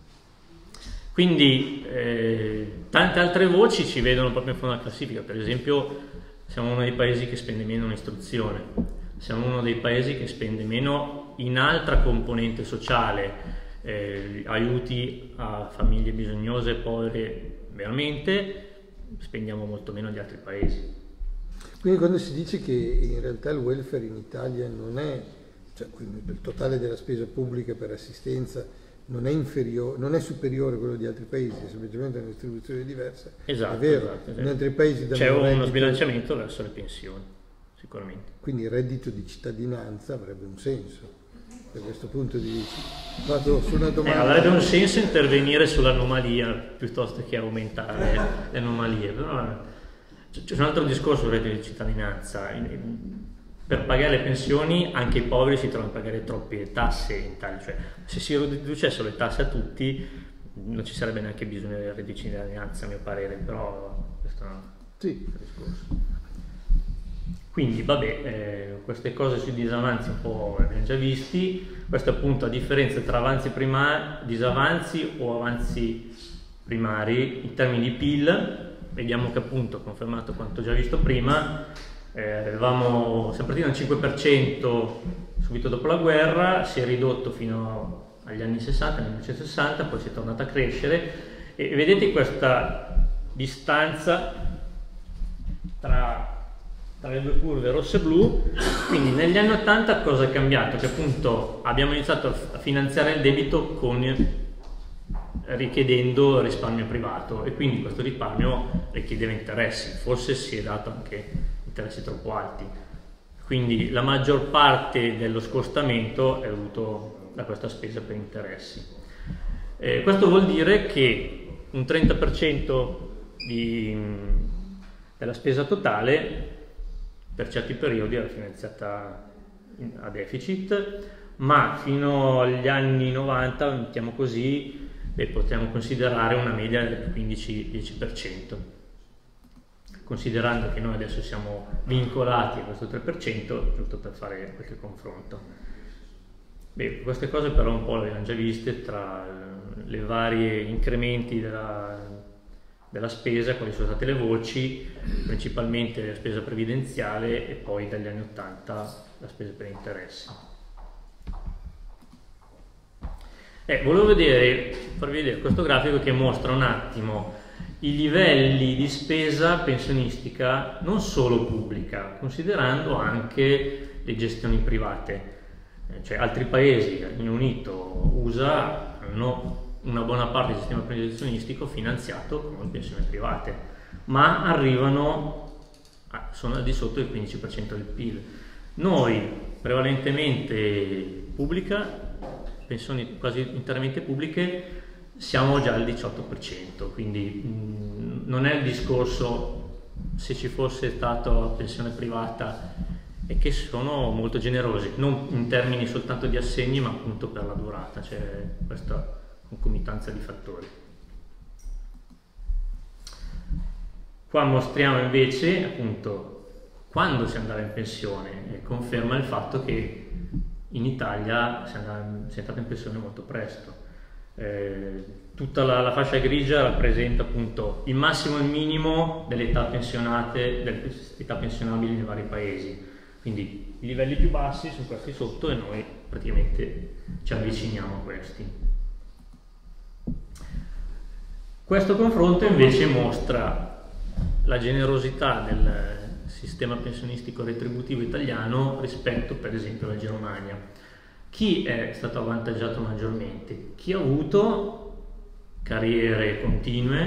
Quindi eh, tante altre voci ci vedono proprio in fondo alla classifica. Per esempio siamo uno dei paesi che spende meno in istruzione, siamo uno dei paesi che spende meno in altra componente sociale, eh, aiuti a famiglie bisognose, povere veramente, spendiamo molto meno di altri paesi. Quindi quando si dice che in realtà il welfare in Italia non è, cioè il totale della spesa pubblica per assistenza non è inferiore, non è superiore a quello di altri paesi, è semplicemente una distribuzione diversa. Esatto, è vero, esatto, esatto. In altri paesi c'è danno uno reddito, sbilanciamento verso le pensioni, sicuramente. quindi il reddito di cittadinanza avrebbe un senso. Da questo punto di vista vado su una Eh, domanda. avrebbe un senso intervenire sull'anomalia piuttosto che aumentare le anomalie, però c'è un altro discorso sul reddito di cittadinanza. Per pagare le pensioni anche i poveri si trovano a pagare troppe tasse in Italia, cioè se si riducessero le tasse a tutti non ci sarebbe neanche bisogno del reddito di cittadinanza a mio parere, però questo è un Sì. altro discorso. Quindi vabbè, eh, queste cose sui disavanzi un po' le abbiamo già visti, questo appunto a differenza tra avanzi primari, disavanzi o avanzi primari in termini di P I L, vediamo che appunto confermato quanto già visto prima, eh, avevamo, siamo partiti dal cinque per cento subito dopo la guerra, si è ridotto fino agli anni sessanta, millenovecentosessanta, poi si è tornato a crescere e vedete questa distanza tra tra le due curve rosse e blu. Quindi negli anni ottanta cosa è cambiato? Che appunto abbiamo iniziato a finanziare il debito con richiedendo risparmio privato, e quindi questo risparmio richiedeva interessi, forse si è dato anche interessi troppo alti, quindi la maggior parte dello scostamento è dovuto da questa spesa per interessi. Eh, questo vuol dire che un trenta per cento di, della spesa totale per certi periodi era finanziata a deficit, ma fino agli anni novanta, mettiamo così, beh, potremmo considerare una media del quindici dieci per cento, considerando che noi adesso siamo vincolati a questo tre per cento, giusto per fare qualche confronto. Beh, queste cose però un po' le abbiamo già viste tra le varie incrementi della, della spesa, quali sono state le voci, principalmente la spesa previdenziale e poi dagli anni ottanta la spesa per interessi. Eh, volevo vedere, farvi vedere questo grafico che mostra un attimo i livelli di spesa pensionistica non solo pubblica, considerando anche le gestioni private. Eh, cioè altri paesi, Regno Unito, U S A, hanno una buona parte del sistema pensionistico finanziato con pensioni private, ma arrivano, a, sono al di sotto del quindici per cento del P I L. Noi, prevalentemente pubblica, pensioni quasi interamente pubbliche, siamo già al diciotto per cento, quindi mh, non è il discorso se ci fosse stata pensione privata, e che sono molto generosi, non in termini soltanto di assegni, ma appunto per la durata, c'è questa concomitanza di fattori. Qua mostriamo invece appunto quando si andava in pensione, e conferma il fatto che in Italia si è andato in pensione molto presto. Eh, tutta la, la fascia grigia rappresenta appunto il massimo e il minimo delle età pensionate, delle età pensionabili nei vari paesi. Quindi i livelli più bassi sono questi sotto e noi praticamente ci avviciniamo a questi. Questo confronto invece mostra la generosità del sistema pensionistico retributivo italiano rispetto per esempio alla Germania. Chi è stato avvantaggiato maggiormente? Chi ha avuto carriere continue,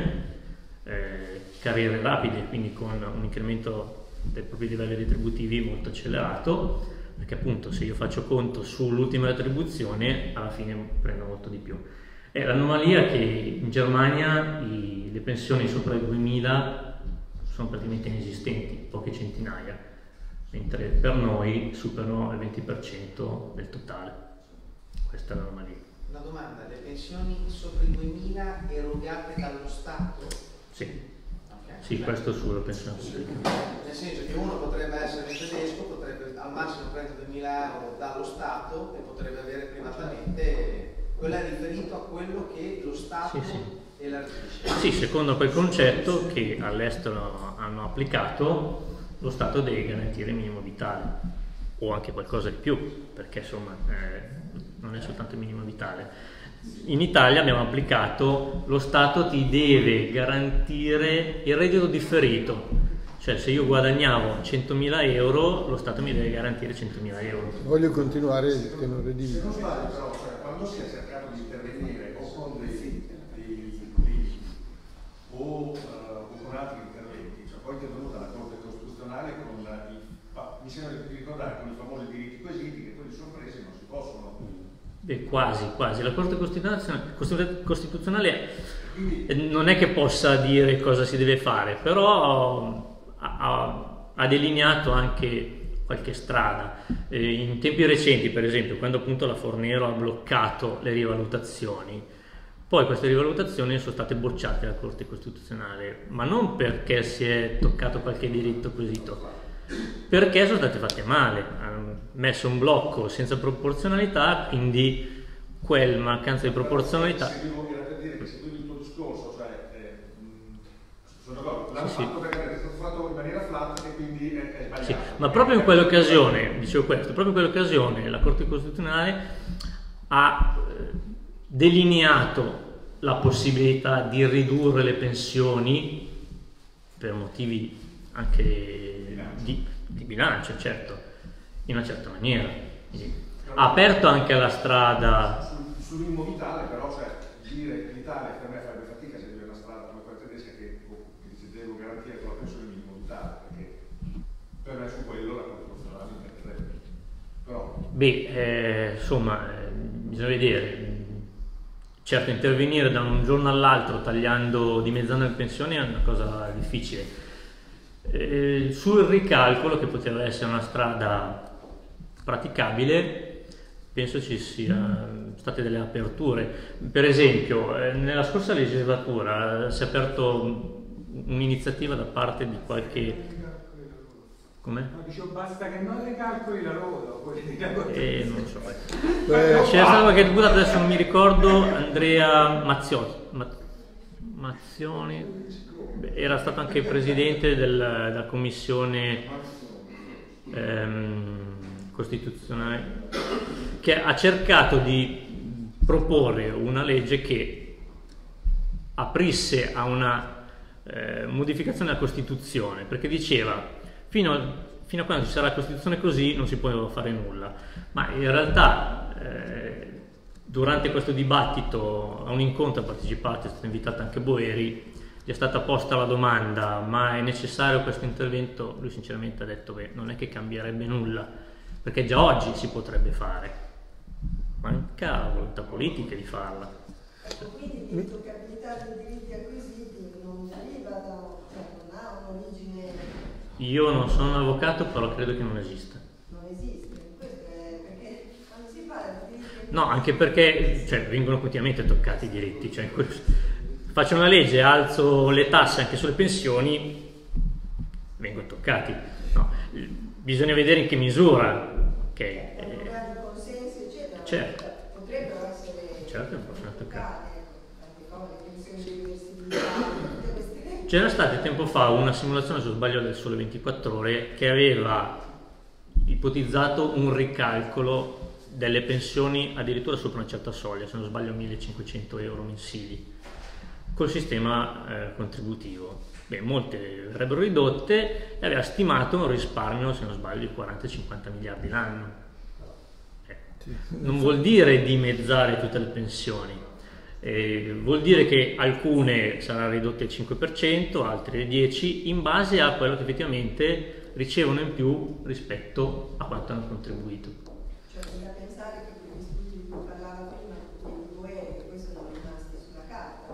eh, carriere rapide, quindi con un incremento dei propri livelli retributivi molto accelerato, perché appunto se io faccio conto sull'ultima retribuzione alla fine prendo molto di più. E l'anomalia è che in Germania i, le pensioni sopra i duemila sono praticamente inesistenti, poche centinaia, mentre per noi superano il venti per cento del totale. Questa è l'anomalia. Una domanda, le pensioni sopra i duemila erogate dallo Stato? Sì, Okay. sì, questo sulla pensione pubblica. Nel senso che uno potrebbe essere tedesco, potrebbe al massimo prendere duemila euro dallo Stato e potrebbe avere privatamente, quello è riferito a quello che lo Stato Sì, sì. elargisce. Sì, secondo quel concetto che all'estero hanno applicato, lo Stato deve garantire il minimo vitale, o anche qualcosa di più, perché insomma eh, non è soltanto il minimo vitale. In Italia abbiamo applicato lo Stato ti deve garantire il reddito differito, cioè se io guadagnavo centomila euro lo Stato mi deve garantire centomila euro. Voglio continuare il tenore di... Non sbaglio però, cioè, quando si è cercato di intervenire o con dei, dei leggi o, uh, o con altri interventi, cioè poi è intervenuta la Corte Costituzionale con i, mi sembra di ricordare, con i famosi diritti quesiti, che quelli sono presi e non si possono. Beh, quasi, quasi. La Corte Costituzionale, Costituzionale non è che possa dire cosa si deve fare, però ha, ha delineato anche qualche strada. Eh, in tempi recenti, per esempio, quando appunto la Fornero ha bloccato le rivalutazioni, poi queste rivalutazioni sono state bocciate dalla Corte Costituzionale, ma non perché si è toccato qualche diritto quesito, perché sono state fatte male, hanno messo un blocco senza proporzionalità, quindi quel mancanza di proporzionalità. Seguivo, era per dire che seguivo il tuo discorso, cioè eh, sono d'accordo, l'hanno Sì, fatto sì. perché è stato fatto in maniera flat e quindi è, è sbagliato. Sì, ma proprio in quell'occasione, dicevo questo, proprio in quell'occasione la Corte Costituzionale ha eh, delineato la possibilità di ridurre le pensioni per motivi anche di, di bilancio, certo, in una certa maniera. Quindi, ha aperto anche la strada. Sul, sull'immovitale però, cioè, dire ambientale, che a me farebbe fatica se una strada come quella tedesca che, che dice devo garantire con la pensione minimo vitale, perché per me su quello la Corte Costituzionale mi metterebbe. Però... Beh, eh, insomma, eh, bisogna vedere. Certo, intervenire da un giorno all'altro tagliando, dimezzando le pensioni è una cosa difficile. Eh, sul ricalcolo, che poteva essere una strada praticabile, penso ci siano state delle aperture. Per esempio, eh, nella scorsa legislatura si è aperto un'iniziativa da parte di qualche... Come? No, dicevo, basta che non le calcoli la loro, quelli eh, non lo so. C'era stato qualche deputato, adesso non mi ricordo, Andrea Mazziotti, Ma, Mazzioni, beh, era stato anche presidente del, della commissione ehm, costituzionale, che ha cercato di proporre una legge che aprisse a una eh, modificazione della Costituzione, perché diceva Fino a, fino a quando ci sarà la Costituzione così non si può fare nulla, ma in realtà eh, durante questo dibattito a un incontro ha partecipato, è stata invitata anche Boeri, gli è stata posta la domanda ma è necessario questo intervento? Lui sinceramente ha detto beh, non è che cambierebbe nulla, perché già oggi si potrebbe fare, manca la volontà politica di farla. Quindi l'intoccabilità dei diritti acquisiti non arriva da, cioè non ha un'origine... Io non sono un avvocato, però credo che non esista. Non esiste, questo è perché quando si parla di diritti... No, anche perché cioè, vengono continuamente toccati i diritti. Cioè, faccio una legge, alzo le tasse anche sulle pensioni, vengono toccati. No, bisogna vedere in che misura. Okay. Eh, eh, consensi, eccetera. Certo. Potrebbero essere... Certo, possono toccare. C'era C'era stata tempo fa una simulazione, se non sbaglio, del Sole ventiquattro Ore che aveva ipotizzato un ricalcolo delle pensioni addirittura sopra una certa soglia, se non sbaglio millecinquecento euro mensili, col sistema eh, contributivo. Beh, molte verrebbero ridotte e aveva stimato un risparmio, se non sbaglio, di quaranta cinquanta miliardi l'anno. Eh, non vuol dire dimezzare tutte le pensioni. Eh, vuol dire che alcune saranno ridotte al cinque per cento, altre al dieci per cento, in base a quello che effettivamente ricevono in più rispetto a quanto hanno contribuito. Cioè, bisogna pensare che quegli studi di cui parlava prima, quelli due, che poi sono rimasti sulla carta.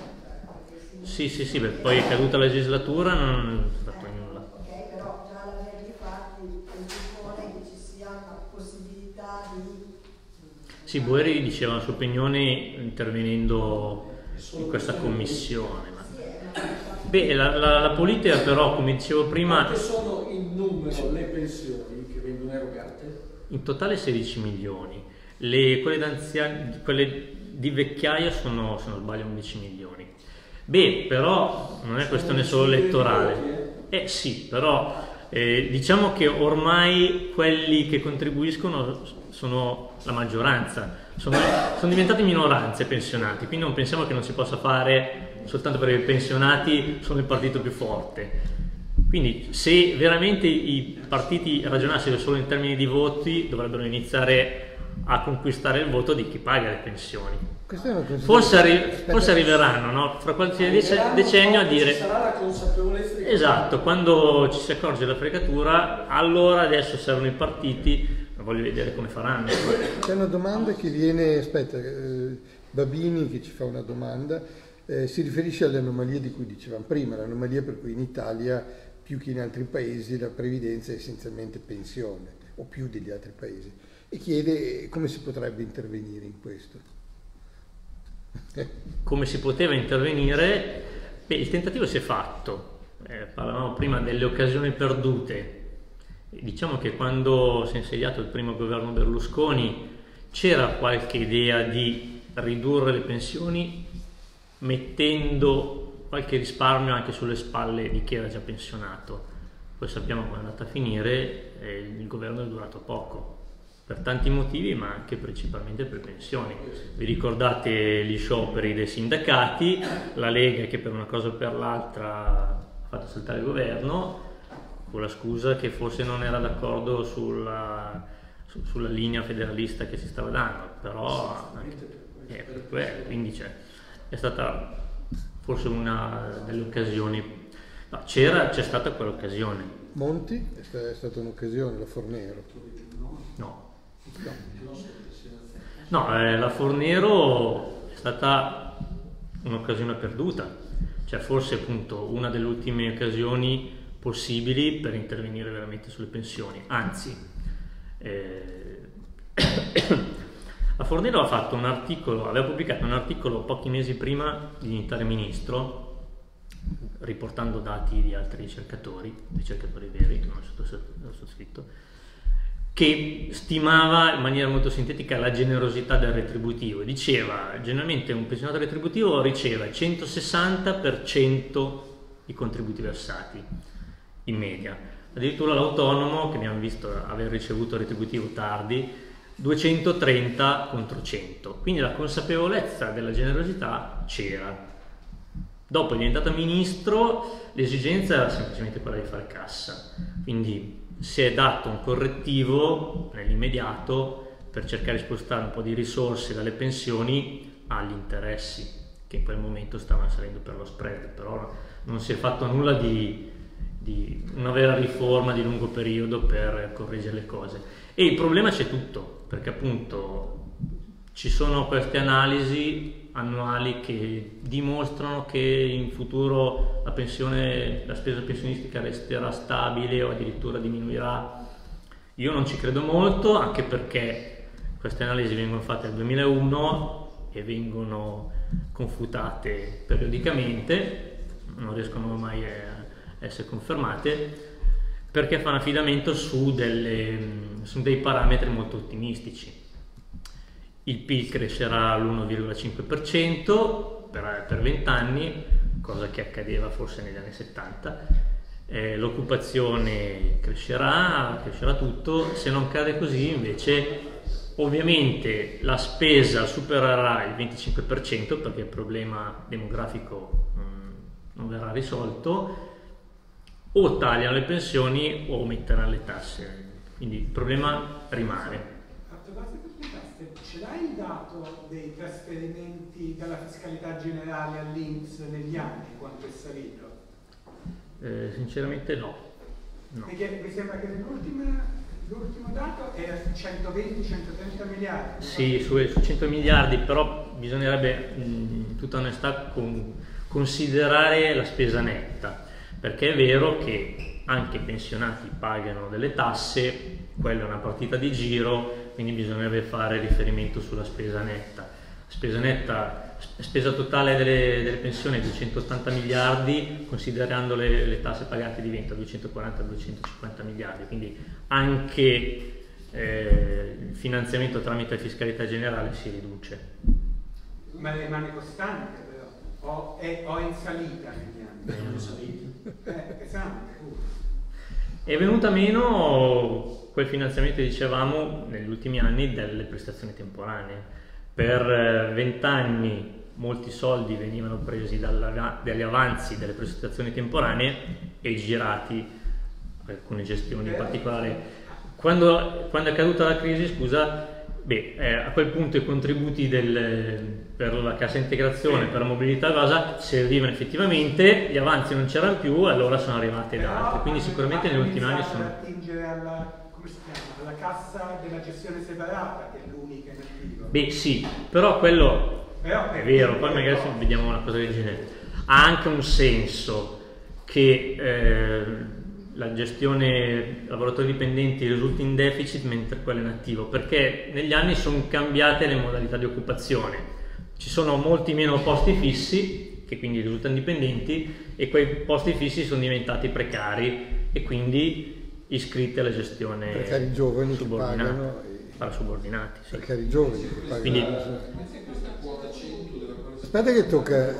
Sì, sì, sì, beh, poi è caduta la legislatura, non è fatto eh, nulla. Ok, però già l'aver di fatti presuppone che ci sia una possibilità di... Sì, Boeri diceva la sua opinione intervenendo in questa commissione. Ma... Beh, la, la, la politica però, come dicevo prima... Quante sono in numero le pensioni che vengono erogate? In totale sedici milioni. Le, quelle, d'anziani, quelle di vecchiaia sono, se non sbaglio, undici milioni. Beh, però non è questione solo elettorale. Eh sì, però eh, diciamo che ormai quelli che contribuiscono sono la maggioranza, sono, sono diventati minoranze pensionati, quindi non pensiamo che non si possa fare soltanto perché i pensionati sono il partito più forte. Quindi se veramente i partiti ragionassero solo in termini di voti, dovrebbero iniziare a conquistare il voto di chi paga le pensioni. Forse, arri forse arriveranno, no? Fra qualche decennio a dire... Sarà la consapevolezza di... Esatto, quando ci si accorge della fregatura, allora adesso servono i partiti. Voglio vedere come faranno. C'è una domanda che viene, aspetta, eh, Babini che ci fa una domanda, eh, si riferisce alle anomalie di cui dicevamo prima, l'anomalia per cui in Italia più che in altri paesi la previdenza è essenzialmente pensione, o più degli altri paesi, e chiede come si potrebbe intervenire in questo. Come si poteva intervenire? Beh, il tentativo si è fatto, eh, parlavamo prima delle occasioni perdute. Diciamo che quando si è insediato il primo governo Berlusconi c'era qualche idea di ridurre le pensioni mettendo qualche risparmio anche sulle spalle di chi era già pensionato. Poi sappiamo come è andata a finire e il governo è durato poco, per tanti motivi ma anche principalmente per pensioni. Vi ricordate gli scioperi dei sindacati, la Lega che per una cosa o per l'altra ha fatto saltare il governo, con la scusa che forse non era d'accordo sulla, su, sulla linea federalista che si stava dando, però eh, per quello, quindi c'è. è stata forse una delle occasioni, no, c'era, c'è stata quell'occasione. Monti è, sta, è stata un'occasione, la Fornero. No, no eh, la Fornero è stata un'occasione perduta, cioè forse appunto una delle ultime occasioni possibili per intervenire veramente sulle pensioni, anzi eh, la Fornero ha fatto un articolo, aveva pubblicato un articolo pochi mesi prima di diventare ministro, riportando dati di altri ricercatori, ricercatori veri, non ho sottoscritto, che stimava in maniera molto sintetica la generosità del retributivo. Diceva, generalmente un pensionato retributivo riceve centosessanta per cento i contributi versati, in media. Addirittura l'autonomo, che abbiamo visto aver ricevuto retributivo tardi, duecentotrenta contro cento. Quindi la consapevolezza della generosità c'era. Dopo è diventato ministro, l'esigenza era semplicemente quella di fare cassa. Quindi si è dato un correttivo nell'immediato per cercare di spostare un po' di risorse dalle pensioni agli interessi, che in quel momento stavano salendo per lo spread, però non si è fatto nulla di, di una vera riforma di lungo periodo per correggere le cose. E il problema c'è tutto, perché appunto ci sono queste analisi annuali che dimostrano che in futuro la pensione, la spesa pensionistica resterà stabile o addirittura diminuirà. Io non ci credo molto, anche perché queste analisi vengono fatte nel duemilauno e vengono confutate periodicamente, non riescono mai a essere confermate, perché fanno affidamento su, delle, su dei parametri molto ottimistici. Il P I L crescerà all'uno virgola cinque per cento per venti anni, cosa che accadeva forse negli anni settanta, eh, l'occupazione crescerà, crescerà tutto. Se non cade così, invece, ovviamente la spesa supererà il venticinque per cento perché il problema demografico mh, non verrà risolto, o tagliano le pensioni o aumenteranno le tasse, quindi il problema rimane. Ce l'hai il dato dei trasferimenti dalla fiscalità generale all'I N P S negli anni, quanto è salito? Eh, sinceramente no. no. Perché mi sembra che l'ultimo dato è centoventi centotrenta miliardi. Sì, su, su cento miliardi, però bisognerebbe in tutta onestà con, considerare la spesa netta, perché è vero che anche i pensionati pagano delle tasse, quella è una partita di giro, quindi bisognerebbe fare riferimento sulla spesa netta. Spesa netta, spesa totale delle, delle pensioni è duecentottanta miliardi, considerando le, le tasse pagate diventa duecentoquaranta duecentocinquanta miliardi, quindi anche eh, il finanziamento tramite fiscalità generale si riduce. Ma rimane costante però, o è, o è in salita negli anni? È in salita. Eh, pesante. È venuta meno quel finanziamento, dicevamo, negli ultimi anni delle prestazioni temporanee. Per vent'anni molti soldi venivano presi dalla, dagli avanzi delle prestazioni temporanee e girati, alcune gestioni in particolare. Quando, quando è caduta la crisi, scusa, beh, eh, a quel punto i contributi del, per la cassa integrazione, per la mobilità evasa servivano effettivamente, gli avanzi non c'erano più e allora sono arrivati da altri, quindi sicuramente negli ultimi anni sono... attingere alla, come si chiama, alla cassa della gestione separata, che è l'unica in attivo. Beh sì, però quello però, è vero, poi magari se vediamo una cosa del genere. Ha anche un senso che eh, la gestione lavoratori dipendenti risulti in deficit mentre quella è in attivo, perché negli anni sono cambiate le modalità di occupazione, ci sono molti meno posti fissi che quindi risultano dipendenti e quei posti fissi sono diventati precari e quindi iscritti alla gestione precari giovani che pagano, parasubordinati, sì. Precari giovani che pagano. Quindi, aspetta che tocca.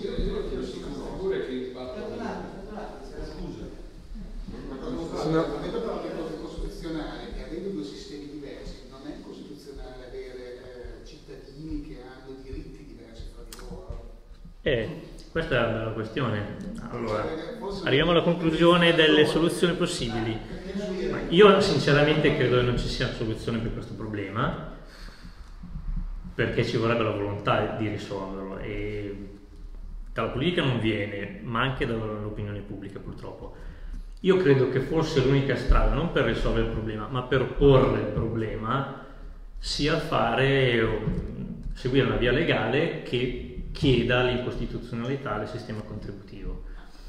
Avendo parlato di cose costituzionali e avendo due sistemi diversi, non è costituzionale avere eh, cittadini che hanno diritti diversi fra di loro? Eh, questa è la bella questione. Allora, arriviamo alla conclusione delle soluzioni possibili. Io sinceramente credo che non ci sia una soluzione per questo problema. perché ci vorrebbe la volontà di risolverlo, e dalla politica non viene, ma anche dall'opinione pubblica purtroppo. Io credo che forse l'unica strada, non per risolvere il problema, ma per porre il problema, sia fare, seguire una via legale che chieda l'incostituzionalità del sistema contributivo.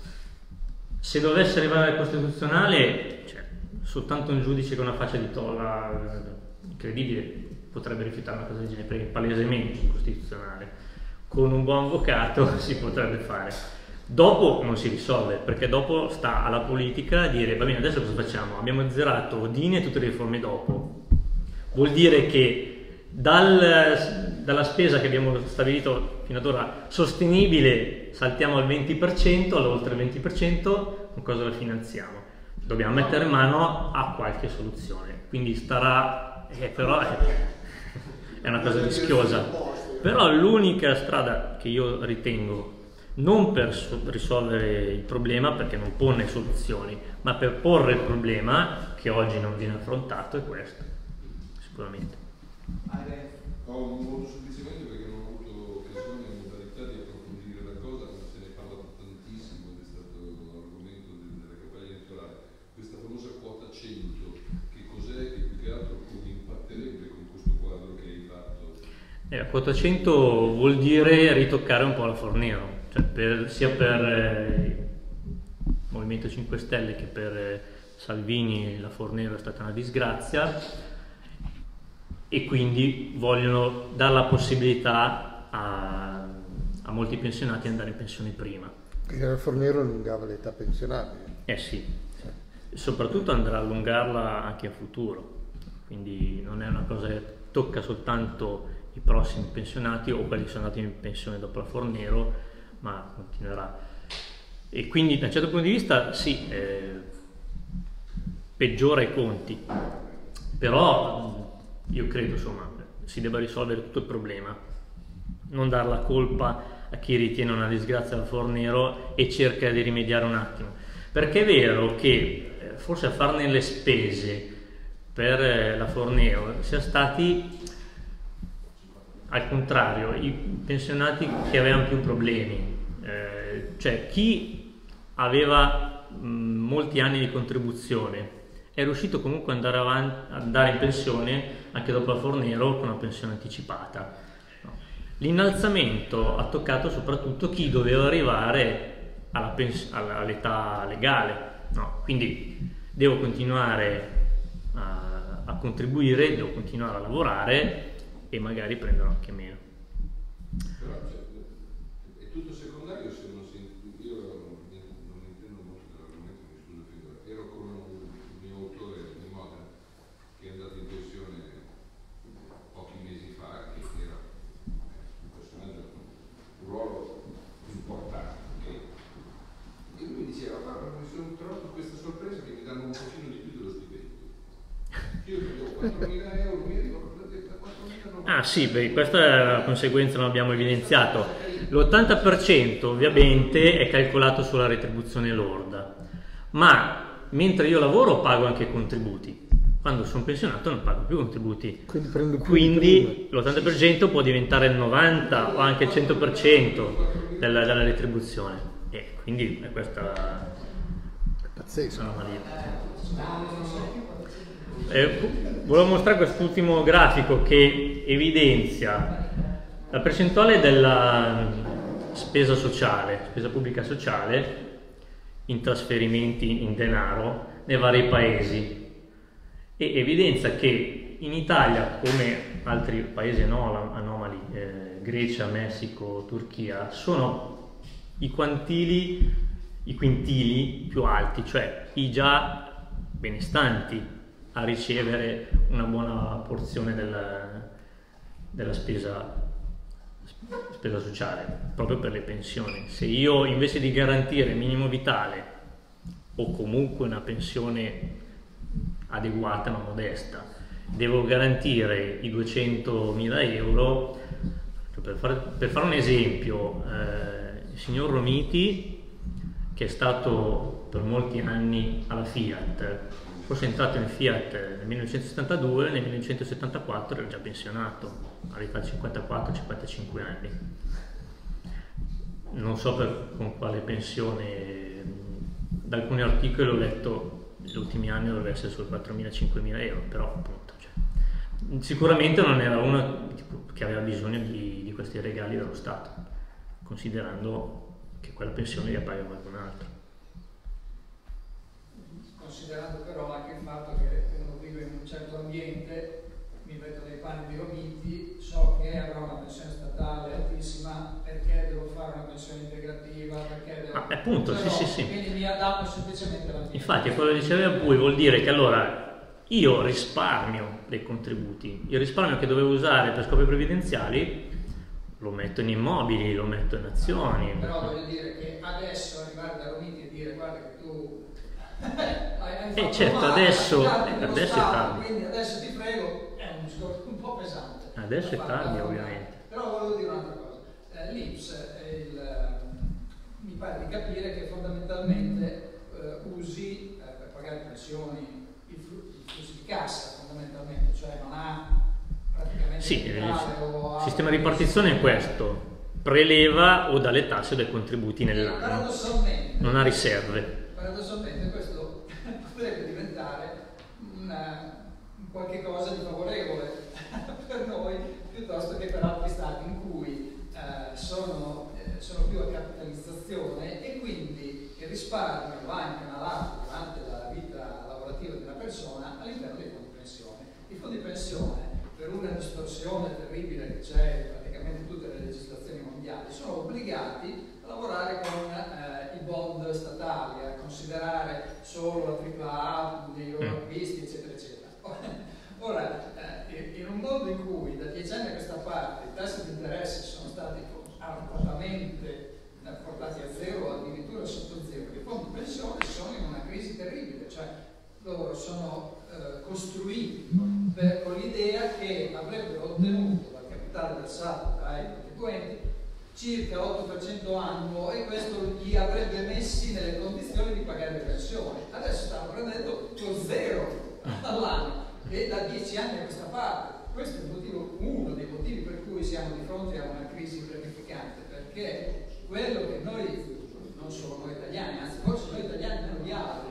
Se dovesse arrivare al costituzionale, cioè, soltanto un giudice con una faccia di tolla incredibile potrebbe rifiutare una cosa del genere, perché è palesemente incostituzionale. Con un buon avvocato si potrebbe fare. Dopo non si risolve, perché dopo sta alla politica dire: va bene, adesso cosa facciamo? Abbiamo azzerato Dini e tutte le riforme dopo. Vuol dire che dal, dalla spesa che abbiamo stabilito fino ad ora sostenibile saltiamo al venti per cento, all'oltre il venti per cento, con cosa la finanziamo? Dobbiamo mettere mano a qualche soluzione. Quindi starà, eh, però è, è una cosa rischiosa. Però l'unica strada che io ritengo, non per risolvere il problema, perché non pone soluzioni, ma per porre il problema, che oggi non viene affrontato, è questo, sicuramente. Ho un modo semplicemente perché non ho avuto occasione e modalità di approfondire la cosa, ma se ne è parlato tantissimo ed è stato l'argomento della campagna elettorale. Questa famosa quota cento, che cos'è e più che altro come impatterebbe con questo quadro che hai fatto? Eh, quota cento vuol dire ritoccare un po' la Fornero, cioè per, sia per eh, il Movimento cinque Stelle che per eh, Salvini la Fornero è stata una disgrazia, e quindi vogliono dare la possibilità a, a molti pensionati di andare in pensione prima. Perché la Fornero allungava l'età pensionabile. Eh sì, sì. Soprattutto andrà a allungarla anche a futuro, quindi non è una cosa che tocca soltanto i prossimi pensionati o quelli che sono andati in pensione dopo la Fornero, ma continuerà. E quindi da un certo punto di vista sì, eh, peggiora i conti, però io credo insomma si debba risolvere tutto il problema, non dar la colpa a chi ritiene una disgrazia la Fornero e cerca di rimediare un attimo, perché è vero che eh, forse a farne le spese per eh, la Fornero sia stati al contrario i pensionati che avevano più problemi, eh, cioè chi aveva mh, molti anni di contribuzione è riuscito comunque ad andare, avanti, andare in pensione anche dopo la Fornero con una pensione anticipata. No. L'innalzamento ha toccato soprattutto chi doveva arrivare alla pens- all'età legale, no. Quindi devo continuare a, a contribuire, devo continuare a lavorare e magari prenderò anche meno. Però cioè, è tutto secondario se non si... Io non intendo molto dell'argomento, mi scuso finora. Ero con un mio autore di Modena che è andato in pensione pochi mesi fa, che era un personaggio, un ruolo importante. E lui mi diceva: guarda, mi sono trovato questa sorpresa che mi danno un pochino di più dello stipendio. Io prendevo quattromila euro, mi arrivo Ah sì, beh, questa è la conseguenza, non abbiamo evidenziato. L'ottanta per cento ovviamente è calcolato sulla retribuzione lorda, ma mentre io lavoro pago anche contributi. Quando sono pensionato non pago più contributi. Quindi, prendo più Quindi l'ottanta per cento può diventare il novanta per cento o anche il cento per cento della, della retribuzione. E quindi è questa è pazzesco. Eh, volevo mostrare quest'ultimo grafico che evidenzia la percentuale della spesa sociale, spesa pubblica sociale in trasferimenti in denaro nei vari paesi, e evidenzia che in Italia, come altri paesi anomali, eh, Grecia, Messico, Turchia, sono i quantili, i quintili più alti, cioè i già benestanti a ricevere una buona porzione della, della spesa, spesa sociale, proprio per le pensioni. Se io invece di garantire minimo vitale o comunque una pensione adeguata ma modesta, devo garantire i duecentomila euro, per fare, per fare un esempio, eh, il signor Romiti, che è stato per molti anni alla Fiat, fosse entrato in Fiat nel millenovecentosettantadue, nel millenovecentosettantaquattro era già pensionato, all'età di cinquantaquattro cinquantacinque anni. Non so per, con quale pensione, da alcuni articoli ho letto negli ultimi anni dovrebbe essere sul quattromila cinquemila euro, però appunto, cioè, sicuramente non era uno che aveva bisogno di, di questi regali dallo Stato, considerando che quella pensione la paga qualcun altro. Considerando però anche il fatto che uno vive in un certo ambiente, mi metto nei panni di Romiti, so che avrò una pensione statale altissima, perché devo fare una pensione integrativa, perché devo... Ah, appunto, però, sì, sì, sì. Quindi mi adatto semplicemente alla mia. Infatti, quello che diceva Bui vuol dire che allora io risparmio dei contributi, il risparmio che dovevo usare per scopi previdenziali lo metto in immobili, lo metto in azioni. Però voglio dire che adesso arrivare da Romiti e dire guarda che tu hai eh certo, male, adesso, adesso è tardi. Quindi adesso ti prego, è un discorso un po' pesante. Adesso è tardi, ovviamente. Però volevo dire un'altra cosa. Eh, L'I N P S è il, mi pare di capire che fondamentalmente eh, usi eh, per pagare pensioni i flussi di cassa, fondamentalmente, cioè non ha praticamente... Sì, il sistema di ripartizione è questo. Preleva o dalle tasse o dai contributi nell'anno. Non ha riserve. Paradossalmente questo potrebbe diventare una, qualche cosa di favorevole per noi piuttosto che per altri stati in cui eh, sono, eh, sono più a capitalizzazione e quindi il risparmio va incanalato durante la vita lavorativa di una persona all'interno dei fondi pensione. I fondi pensione, per una distorsione terribile che c'è praticamente in tutte le legislazioni mondiali, sono obbligati a lavorare con eh, i bond statali, a considerare solo la tripla A dei loro acquisti, eccetera, eccetera. Ora, eh, in un mondo in cui da dieci anni a questa parte i tassi di interesse sono stati artatamente portati a zero o addirittura sotto zero, i fondi pensione sono in una crisi terribile, cioè loro sono eh, costruiti per, con l'idea che avrebbero ottenuto dal capitale versato dai contribuenti circa l'otto per cento annuo e questo li avrebbe messi nelle condizioni di pagare le pensioni. Adesso stanno prendendo lo zero all'anno e da dieci anni a questa parte. Questo è il motivo, uno dei motivi per cui siamo di fronte a una crisi terrificante, perché quello che noi, non solo noi italiani, anzi forse noi italiani meno di altri,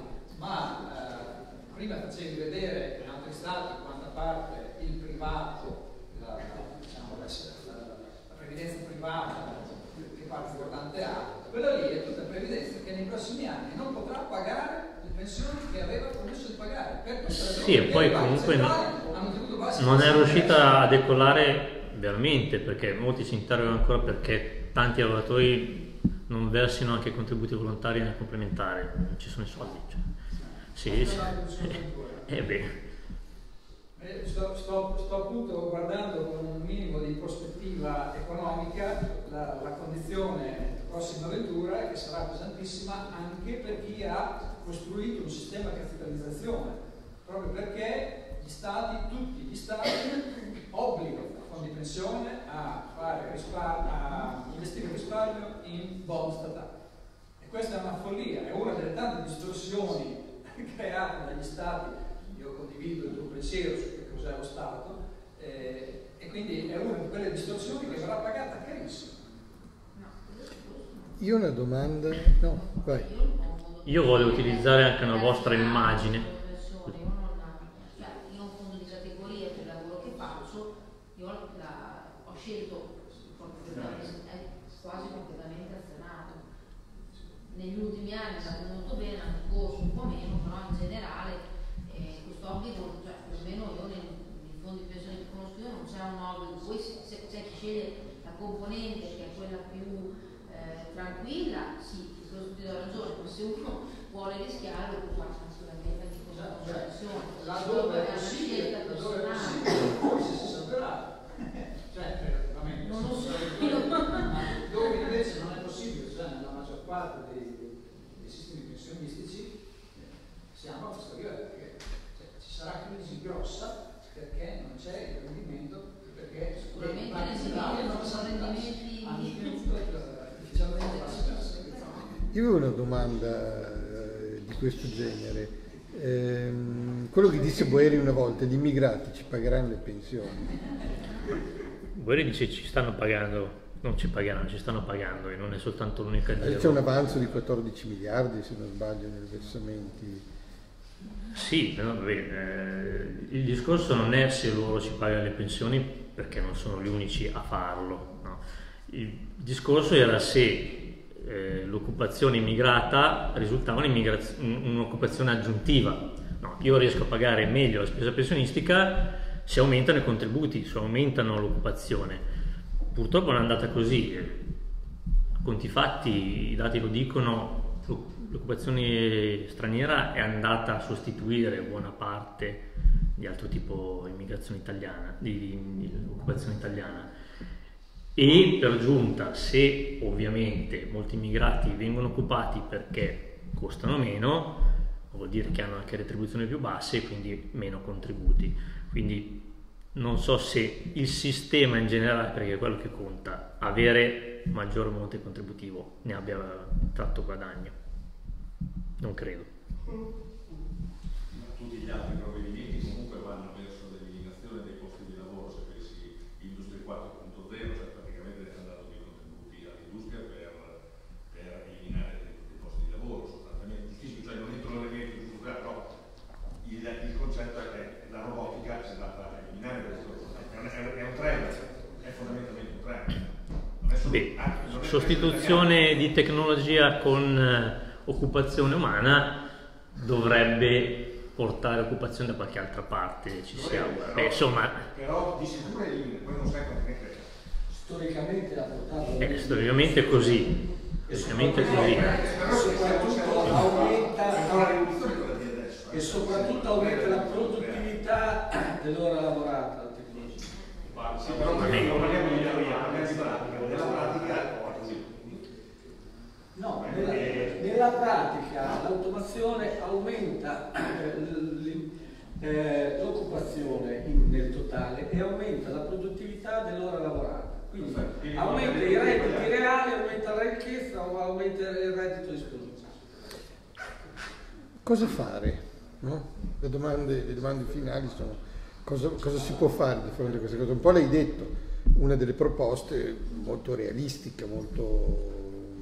ma eh, prima facevi vedere in altri stati quanta parte il privato, la, diciamo, la, la, la previdenza privata, che parte importante ha, quella lì è tutta previdenza che nei prossimi anni non potrà pagare le pensioni che aveva promesso di pagare. Per sì, e poi comunque non, non è riuscita a decollare veramente, perché molti si interrogano ancora perché tanti lavoratori non versino anche contributi volontari nel complementare, non ci sono i soldi. Cioè. Sì, sì. Eh, eh beh. Eh, sto, sto, sto appunto guardando con un minimo di prospettiva economica la, la condizione prossima avventura che sarà pesantissima anche per chi ha costruito un sistema di capitalizzazione, proprio perché gli stati, tutti gli stati obbligano i fondi di pensione a, fare risparmio, a investire il risparmio in bond statali. E questa è una follia, è una delle tante distorsioni create dagli stati. Io condivido il tuo pensiero su che cos'è lo Stato eh, e quindi è una di quelle distorsioni che verrà pagata carissimo. Io ho una domanda, no, vai. Io voglio utilizzare anche una vostra immagine. Io ho un fondo di categoria per il lavoro che faccio, io la, ho scelto è quasi completamente azionato. Negli ultimi anni è andato molto bene, hanno corso un po' meno, però in generale obbligo, cioè perlomeno io nei, nei fondi di pensione che conosco io non c'è un obbligo, poi se c'è chi sceglie la componente che è quella più eh, tranquilla, sì, questo ti do ragione, ma se uno vuole rischiare lo può fare sicuramente anche con la pensione. Laddove è possibile, laddove è possibile, forse si saprà, cioè veramente, non lo so, dove invece non è possibile, cioè nella maggior parte dei, dei sistemi pensionistici siamo a questo livello. Sarà crisi grossa perché non c'è il rendimento, perché sicuramente le civili non sono rendimenti ufficialmente. Io ho una domanda eh, di questo genere. Ehm, quello che disse Boeri una volta, gli immigrati ci pagheranno le pensioni. Boeri dice ci stanno pagando, non ci pagheranno, ci stanno pagando e non è soltanto l'unica Eh, C'è un avanzo di quattordici miliardi, se non sbaglio, nei versamenti. Sì, no, vabbè, eh, il discorso non è se loro ci pagano le pensioni, perché non sono gli unici a farlo, no? Il discorso era se eh, l'occupazione immigrata risultava un'occupazione aggiuntiva. No, io riesco a pagare meglio la spesa pensionistica se aumentano i contributi, se aumentano l'occupazione. Purtroppo non è andata così. A conti fatti, i dati lo dicono, l'occupazione straniera è andata a sostituire buona parte di altro tipo di immigrazione italiana, di, di, di occupazione italiana. E per giunta, se ovviamente molti immigrati vengono occupati perché costano meno, vuol dire che hanno anche retribuzioni più basse e quindi meno contributi. Quindi non so se il sistema in generale, perché è quello che conta, avere maggiore monte contributivo ne abbia tratto guadagno. Non credo. Ma tutti gli altri provvedimenti comunque vanno verso l'eliminazione dei posti di lavoro, se pensi Industria quattro punto zero, cioè praticamente è andato dei contributi all'industria per, per eliminare dei, dei posti di lavoro, sostanzialmente giustissimo, cioè non entro nell'elemento industriale, però il, il concetto è che la robotica è andata a eliminare questo, è un, è un trend, è fondamentalmente un trend. Non è solo, Beh, anche, non è sostituzione di tecnologia con occupazione umana dovrebbe portare occupazione da qualche altra parte, ci si augura. Beh, insomma, però di sicuro elimina, poi non sai quanto ne cresce. Storicamente ha portato eh, storicamente è così, storicamente è così. Soprattutto aumenta, e soprattutto aumenta la produttività dell'ora lavorata, la tecnologia. Sì, però non parliamo di teoria, parliamo di pratica, nella pratica. No, nella, nella pratica l'automazione aumenta eh, l'occupazione nel totale e aumenta la produttività dell'ora lavorata. Quindi aumenta i redditi reali, aumenta la ricchezza, aumenta il reddito disponibile. Cosa fare? No? Le, domande, le domande finali sono cosa, cosa si può fare di fronte a queste cose? Un po' l'hai detto, una delle proposte molto realistica, molto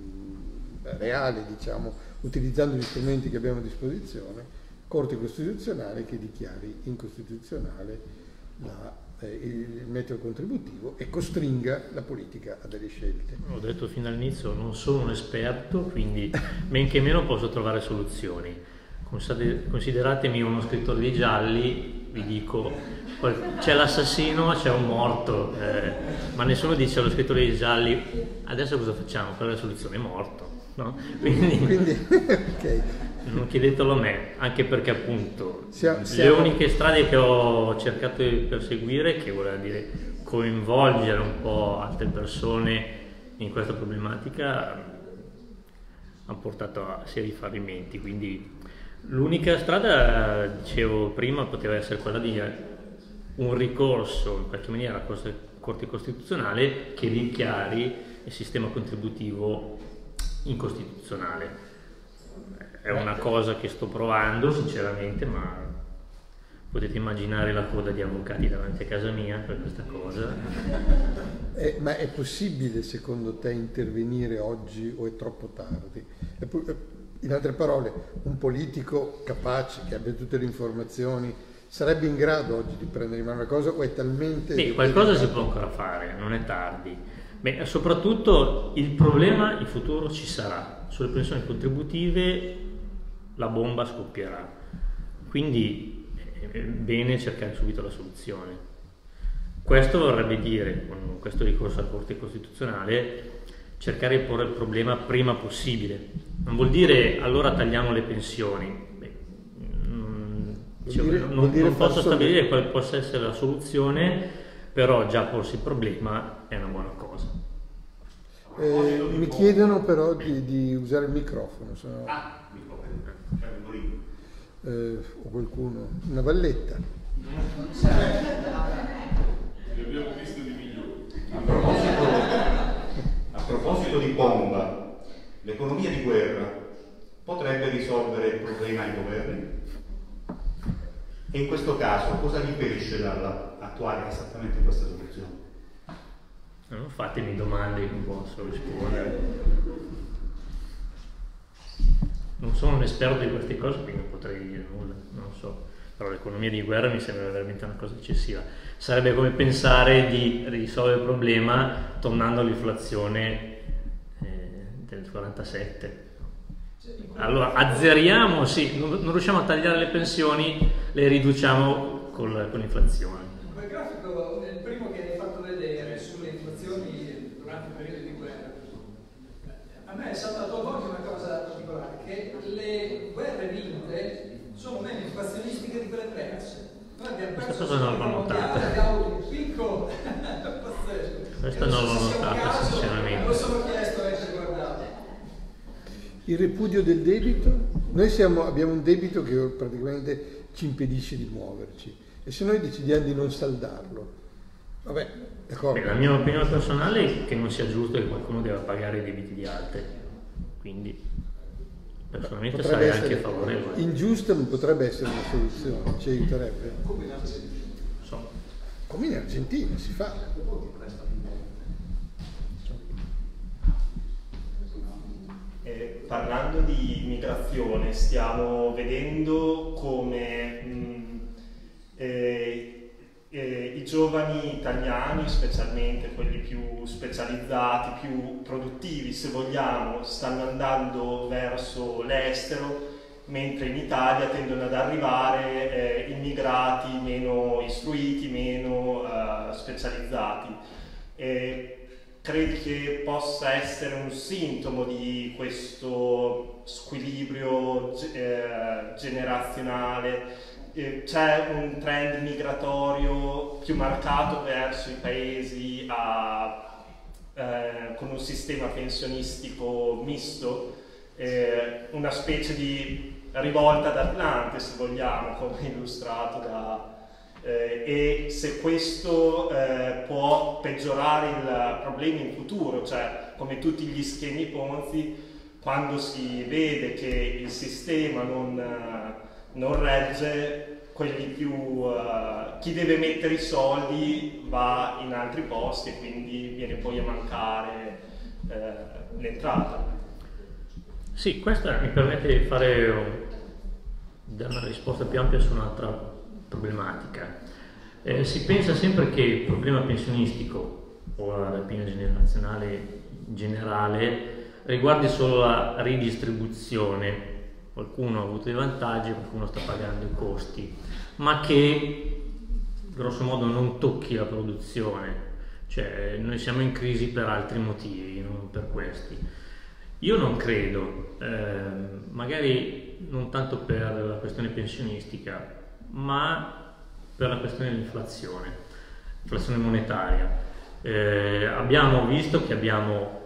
reale, diciamo, utilizzando gli strumenti che abbiamo a disposizione, Corte Costituzionale che dichiari incostituzionale la, eh, il metodo contributivo e costringa la politica a delle scelte. Ho detto fin dall'inizio, non sono un esperto, quindi men che meno posso trovare soluzioni. Consideratemi uno scrittore di gialli, vi dico, c'è l'assassino, c'è un morto, eh, ma nessuno dice allo scrittore di gialli, adesso cosa facciamo? Qual è la soluzione? È morto. No? Quindi, Quindi okay. Non chiedetelo a me, anche perché appunto siamo, siamo... le uniche strade che ho cercato di perseguire, che voleva dire coinvolgere un po' altre persone in questa problematica, hanno portato a seri fallimenti. Quindi l'unica strada, dicevo prima, poteva essere quella di un ricorso in qualche maniera alla Corte Costituzionale che dichiari il sistema contributivo incostituzionale. È una cosa che sto provando sinceramente, ma potete immaginare la coda di avvocati davanti a casa mia per questa cosa. Eh, ma è possibile secondo te intervenire oggi o è troppo tardi? In altre parole, un politico capace che abbia tutte le informazioni sarebbe in grado oggi di prendere in mano la cosa o è talmente... Sì, qualcosa si può ancora fare, non è tardi. Beh, soprattutto il problema in futuro ci sarà, sulle pensioni contributive la bomba scoppierà, quindi è bene cercare subito la soluzione. Questo vorrebbe dire, con questo ricorso alla Corte Costituzionale, cercare di porre il problema prima possibile. Non vuol dire allora tagliamo le pensioni. Beh, non, cioè, dire, non, non posso stabilire le... quale possa essere la soluzione, però già porsi il problema è una buona cosa. Eh, mi chiedono però di, di usare il microfono. Sono... Ah, il microfono. Eh, o qualcuno, una valletta. Ne abbiamo visto di migliori. A proposito, a proposito di bomba, l'economia di guerra potrebbe risolvere il problema ai governi? E in questo caso cosa differisce dall'attuale esattamente questa soluzione? Non fatemi domande che non posso rispondere. Non sono un esperto di queste cose, quindi non potrei dire nulla, non so. Però l'economia di guerra mi sembra veramente una cosa eccessiva. Sarebbe come pensare di risolvere il problema tornando all'inflazione eh, del quarantasette. Allora azzeriamo, sì, non, non riusciamo a tagliare le pensioni, le riduciamo col, con l'inflazione. Quel grafico, il primo che hai fatto vedere sulle inflazioni durante il periodo di guerra, a me è saltato all'occhio una cosa particolare, che le guerre vinte sono meno inflazionistiche di quelle perse. Noi abbiamo perso questa cosa non l'ho notata. Abbiamo un picco pazzesco. Questa non l'ho notata, sinceramente. Lo sono chiesto e guardato. Il ripudio del debito, noi siamo, abbiamo un debito che praticamente ci impedisce di muoverci e se noi decidiamo di non saldarlo, vabbè, d'accordo. Beh, la mia opinione personale è che non sia giusto che qualcuno deva pagare i debiti di altri, quindi personalmente potrebbe sarei anche favorevole. Ingiusto non potrebbe essere una soluzione, ci aiuterebbe. Come in Argentina. So. Come in Argentina si fa. Eh, parlando di migrazione, stiamo vedendo come mh, eh, eh, i giovani italiani, specialmente quelli più specializzati, più produttivi se vogliamo, stanno andando verso l'estero, mentre in Italia tendono ad arrivare eh, immigrati meno istruiti, meno eh, specializzati. Eh, Credi che possa essere un sintomo di questo squilibrio eh, generazionale? Eh, c'è un trend migratorio più marcato verso i paesi a, eh, con un sistema pensionistico misto, eh, una specie di rivolta d'Atlante, se vogliamo, come illustrato da... Eh, e se questo eh, può peggiorare il problema in futuro, cioè come tutti gli schemi Ponzi, quando si vede che il sistema non, non regge, quelli più, uh, chi deve mettere i soldi va in altri posti e quindi viene poi a mancare eh, l'entrata. Sì, questa mi permette di fare dare una risposta più ampia su un'altra problematica. Eh, si pensa sempre che il problema pensionistico o la rapina generazionale generale riguardi solo la ridistribuzione. Qualcuno ha avuto dei vantaggi, qualcuno sta pagando i costi, ma che grosso modo non tocchi la produzione. Cioè noi siamo in crisi per altri motivi, non per questi. Io non credo, eh, magari non tanto per la questione pensionistica, ma per la questione dell'inflazione, inflazione monetaria. Eh, abbiamo visto che abbiamo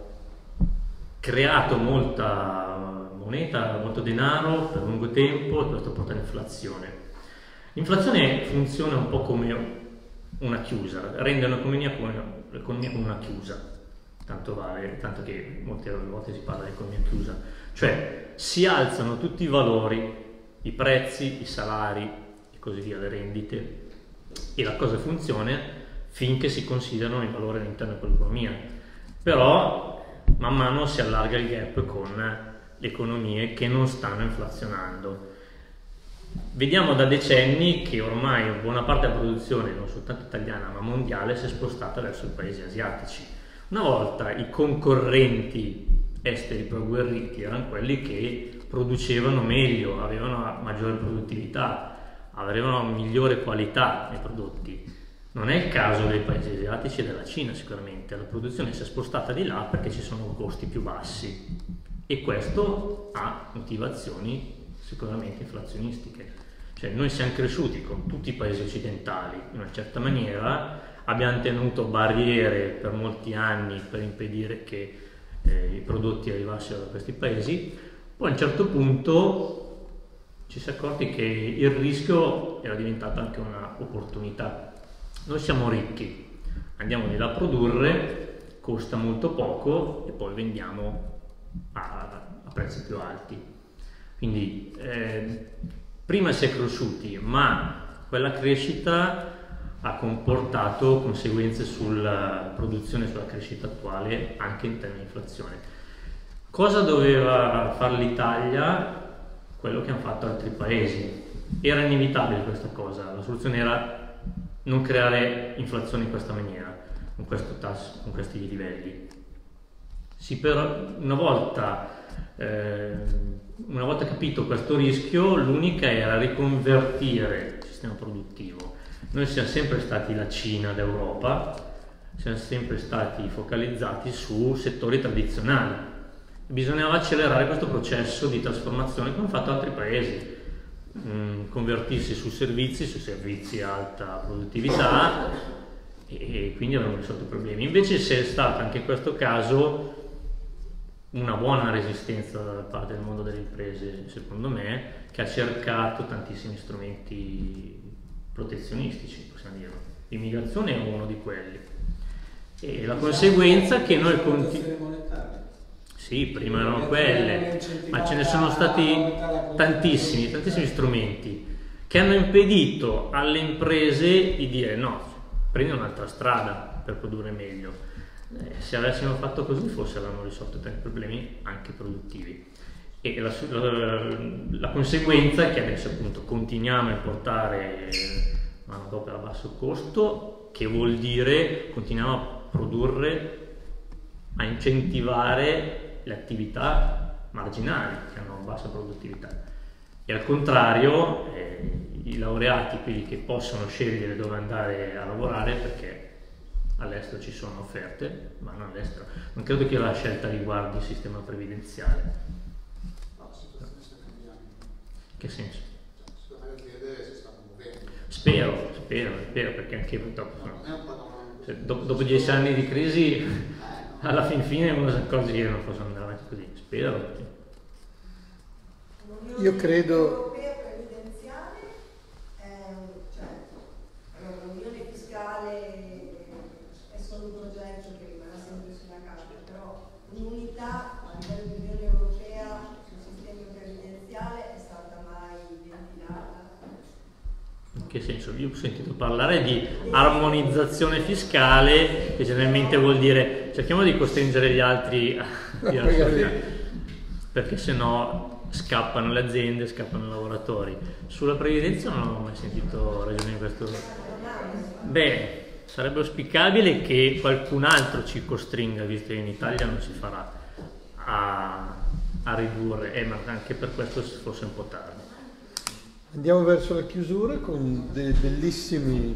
creato molta moneta, molto denaro per lungo tempo e questo porta all'inflazione. L'inflazione funziona un po' come una chiusa, rende l'economia come, l'economia come una chiusa, tanto vale, tanto che molte volte si parla di economia chiusa, cioè si alzano tutti i valori, i prezzi, i salari, così via, le rendite, e la cosa funziona finché si considerano i valori all'interno di quell'economia. Però man mano si allarga il gap con le economie che non stanno inflazionando. Vediamo da decenni che ormai buona parte della produzione, non soltanto italiana ma mondiale, si è spostata verso i paesi asiatici. Una volta i concorrenti esteri progrerriti erano quelli che producevano meglio, avevano maggiore produttività, avevano migliore qualità nei prodotti. Non è il caso dei paesi asiatici e della Cina sicuramente, la produzione si è spostata di là perché ci sono costi più bassi e questo ha motivazioni sicuramente inflazionistiche. Cioè noi siamo cresciuti con tutti i paesi occidentali in una certa maniera, abbiamo tenuto barriere per molti anni per impedire che eh, i prodotti arrivassero da questi paesi, poi a un certo punto ci si è accorti che il rischio era diventato anche un'opportunità. Noi siamo ricchi, andiamo lì a produrre, costa molto poco e poi vendiamo a, a prezzi più alti. Quindi eh, prima si è cresciuti, ma Quella crescita ha comportato conseguenze sulla produzione e sulla crescita attuale anche in termini di inflazione. Cosa doveva fare l'Italia? Quello che hanno fatto altri paesi. Era inevitabile questa cosa, la soluzione era non creare inflazione in questa maniera, con questo tasso, con questi livelli. Sì, però una volta, eh, una volta capito questo rischio, l'unica era riconvertire il sistema produttivo. Noi siamo sempre stati la Cina d'Europa, siamo sempre stati focalizzati su settori tradizionali. Bisognava accelerare questo processo di trasformazione come hanno fatto altri paesi, mm, convertirsi su servizi, su servizi a alta produttività e quindi avremmo risolto i problemi. Invece c'è stata anche in questo caso una buona resistenza da parte del mondo delle imprese, secondo me, che ha cercato tantissimi strumenti protezionistici, possiamo dire. L'immigrazione è uno di quelli. E la conseguenza è che noi continuiamo. Sì, prima erano quelle, ma ce ne sono stati tantissimi, tantissimi strumenti che hanno impedito alle imprese di dire no, prendi un'altra strada per produrre meglio. Eh, se avessimo fatto così forse avremmo risolto tanti problemi anche produttivi. E la, la, la conseguenza è che adesso appunto continuiamo a importare manodopera a basso costo, che vuol dire continuiamo a produrre, a incentivare le attività marginali che hanno bassa produttività, e al contrario eh, i laureati, quelli che possono scegliere dove andare a lavorare perché all'estero ci sono offerte, vanno all'estero. Non credo che la scelta riguardi il sistema previdenziale. No, la situazione sta cambiando. Che senso? Secondo me le aziende si stanno muovendo. Spero, spero, spero, perché anche dopo, no, se, dopo, dopo dieci anni di crisi alla fin fine uno si accorge che non possono andare avanti così, spero. Io credo... L'Unione previdenziale è, cioè, allora, l'unione fiscale è solo un progetto che rimarrà sempre sulla carta, però un'unità a livello di Unione Europea sul sistema previdenziale è stata mai ventilata? In che senso? Io ho sentito parlare di armonizzazione fiscale, che generalmente vuol dire cerchiamo di costringere gli altri a perché sennò scappano le aziende, scappano i lavoratori. Sulla previdenza non ho mai sentito ragione in questo. Beh, sarebbe auspicabile che qualcun altro ci costringa, visto che in Italia non si farà, a, a ridurre, eh, ma anche per questo forse è un po' tardi. Andiamo verso la chiusura con dei bellissimi...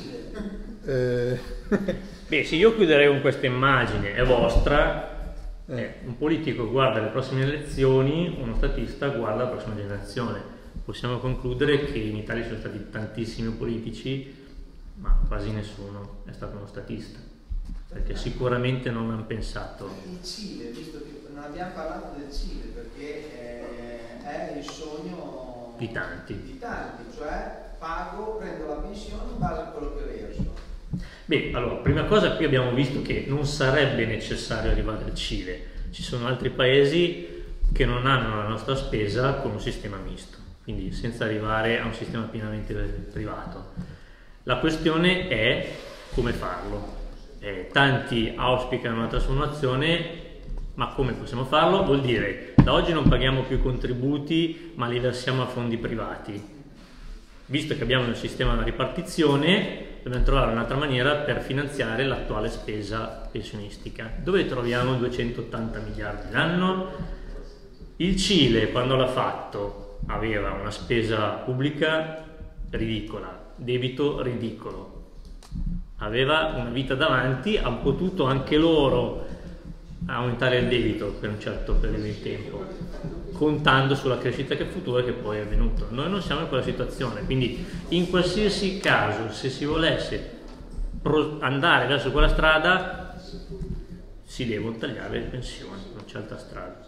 Eh... Beh, se io chiuderei con questa immagine, è vostra, eh, un politico guarda le prossime elezioni, uno statista guarda la prossima generazione. Possiamo concludere che in Italia ci sono stati tantissimi politici, ma quasi nessuno è stato uno statista, perché sicuramente non hanno pensato. Il Cile, visto che non abbiamo parlato del Cile, perché è, è il sogno di tanti. di tanti, cioè pago, prendo la pensione in base a quello che verso. Beh, allora, prima cosa, qui abbiamo visto che non sarebbe necessario arrivare al Cile. Ci sono altri paesi che non hanno la nostra spesa con un sistema misto, quindi senza arrivare a un sistema pienamente privato. La questione è come farlo. Eh, tanti auspicano una trasformazione, ma come possiamo farlo? Vuol dire, da oggi non paghiamo più contributi, ma li versiamo a fondi privati. Visto che abbiamo un sistema di ripartizione, dobbiamo trovare un'altra maniera per finanziare l'attuale spesa pensionistica. Dove troviamo duecentottanta miliardi l'anno? Il Cile, quando l'ha fatto, aveva una spesa pubblica ridicola, debito ridicolo. Aveva una vita davanti, hanno potuto anche loro aumentare il debito per un certo periodo di tempo, contando sulla crescita che futura che poi è avvenuta. Noi non siamo in quella situazione, quindi in qualsiasi caso, se si volesse andare verso quella strada, si devono tagliare le pensioni, non c'è altra strada.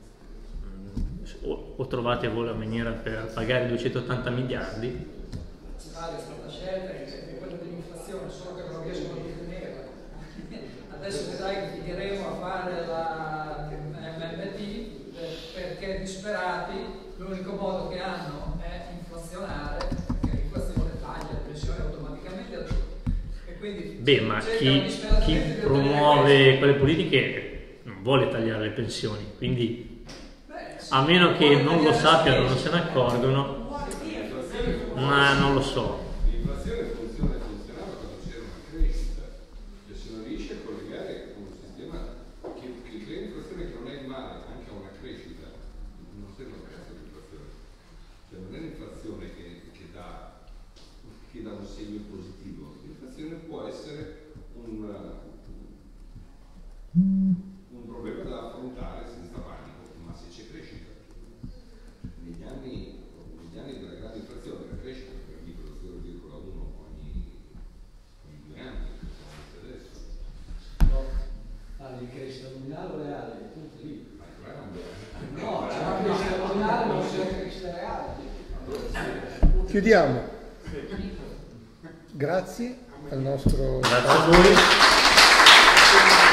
O, o trovate voi la maniera per pagare duecentottanta miliardi? L'Italia è stata scelta è quella dell'inflazione, solo che non riescono a ottenere. Adesso vedrai che finiremo a fare la M M T perché disperati l'unico modo che hanno è inflazionare, perché l'inflazione taglia. Quindi, Beh, ma chi, chi promuove quelle politiche non vuole tagliare le pensioni, quindi a meno che non lo sappiano, non se ne accorgono, ma non lo so. L'inflazione funziona e funzionava quando c'era una crescita, e se non riesce a collegare con un sistema che, che crea l'inflazione che non è male, anche a una crescita, non serve a cazzo l'inflazione. Cioè non è l'inflazione che, che, dà, che dà un segno positivo, l'inflazione può essere un, un problema da affrontare senza panico, ma se c'è crescita. Negli anni, negli anni della grande inflazione la crescita per lo zero virgola uno ogni, ogni due anni, come adesso. No, parli di crescita nominale o reale? Tutti lì. No, c'è una crescita nominale, non c'è una crescita reale. Chiudiamo. Grazie al nostro... Grazie a voi.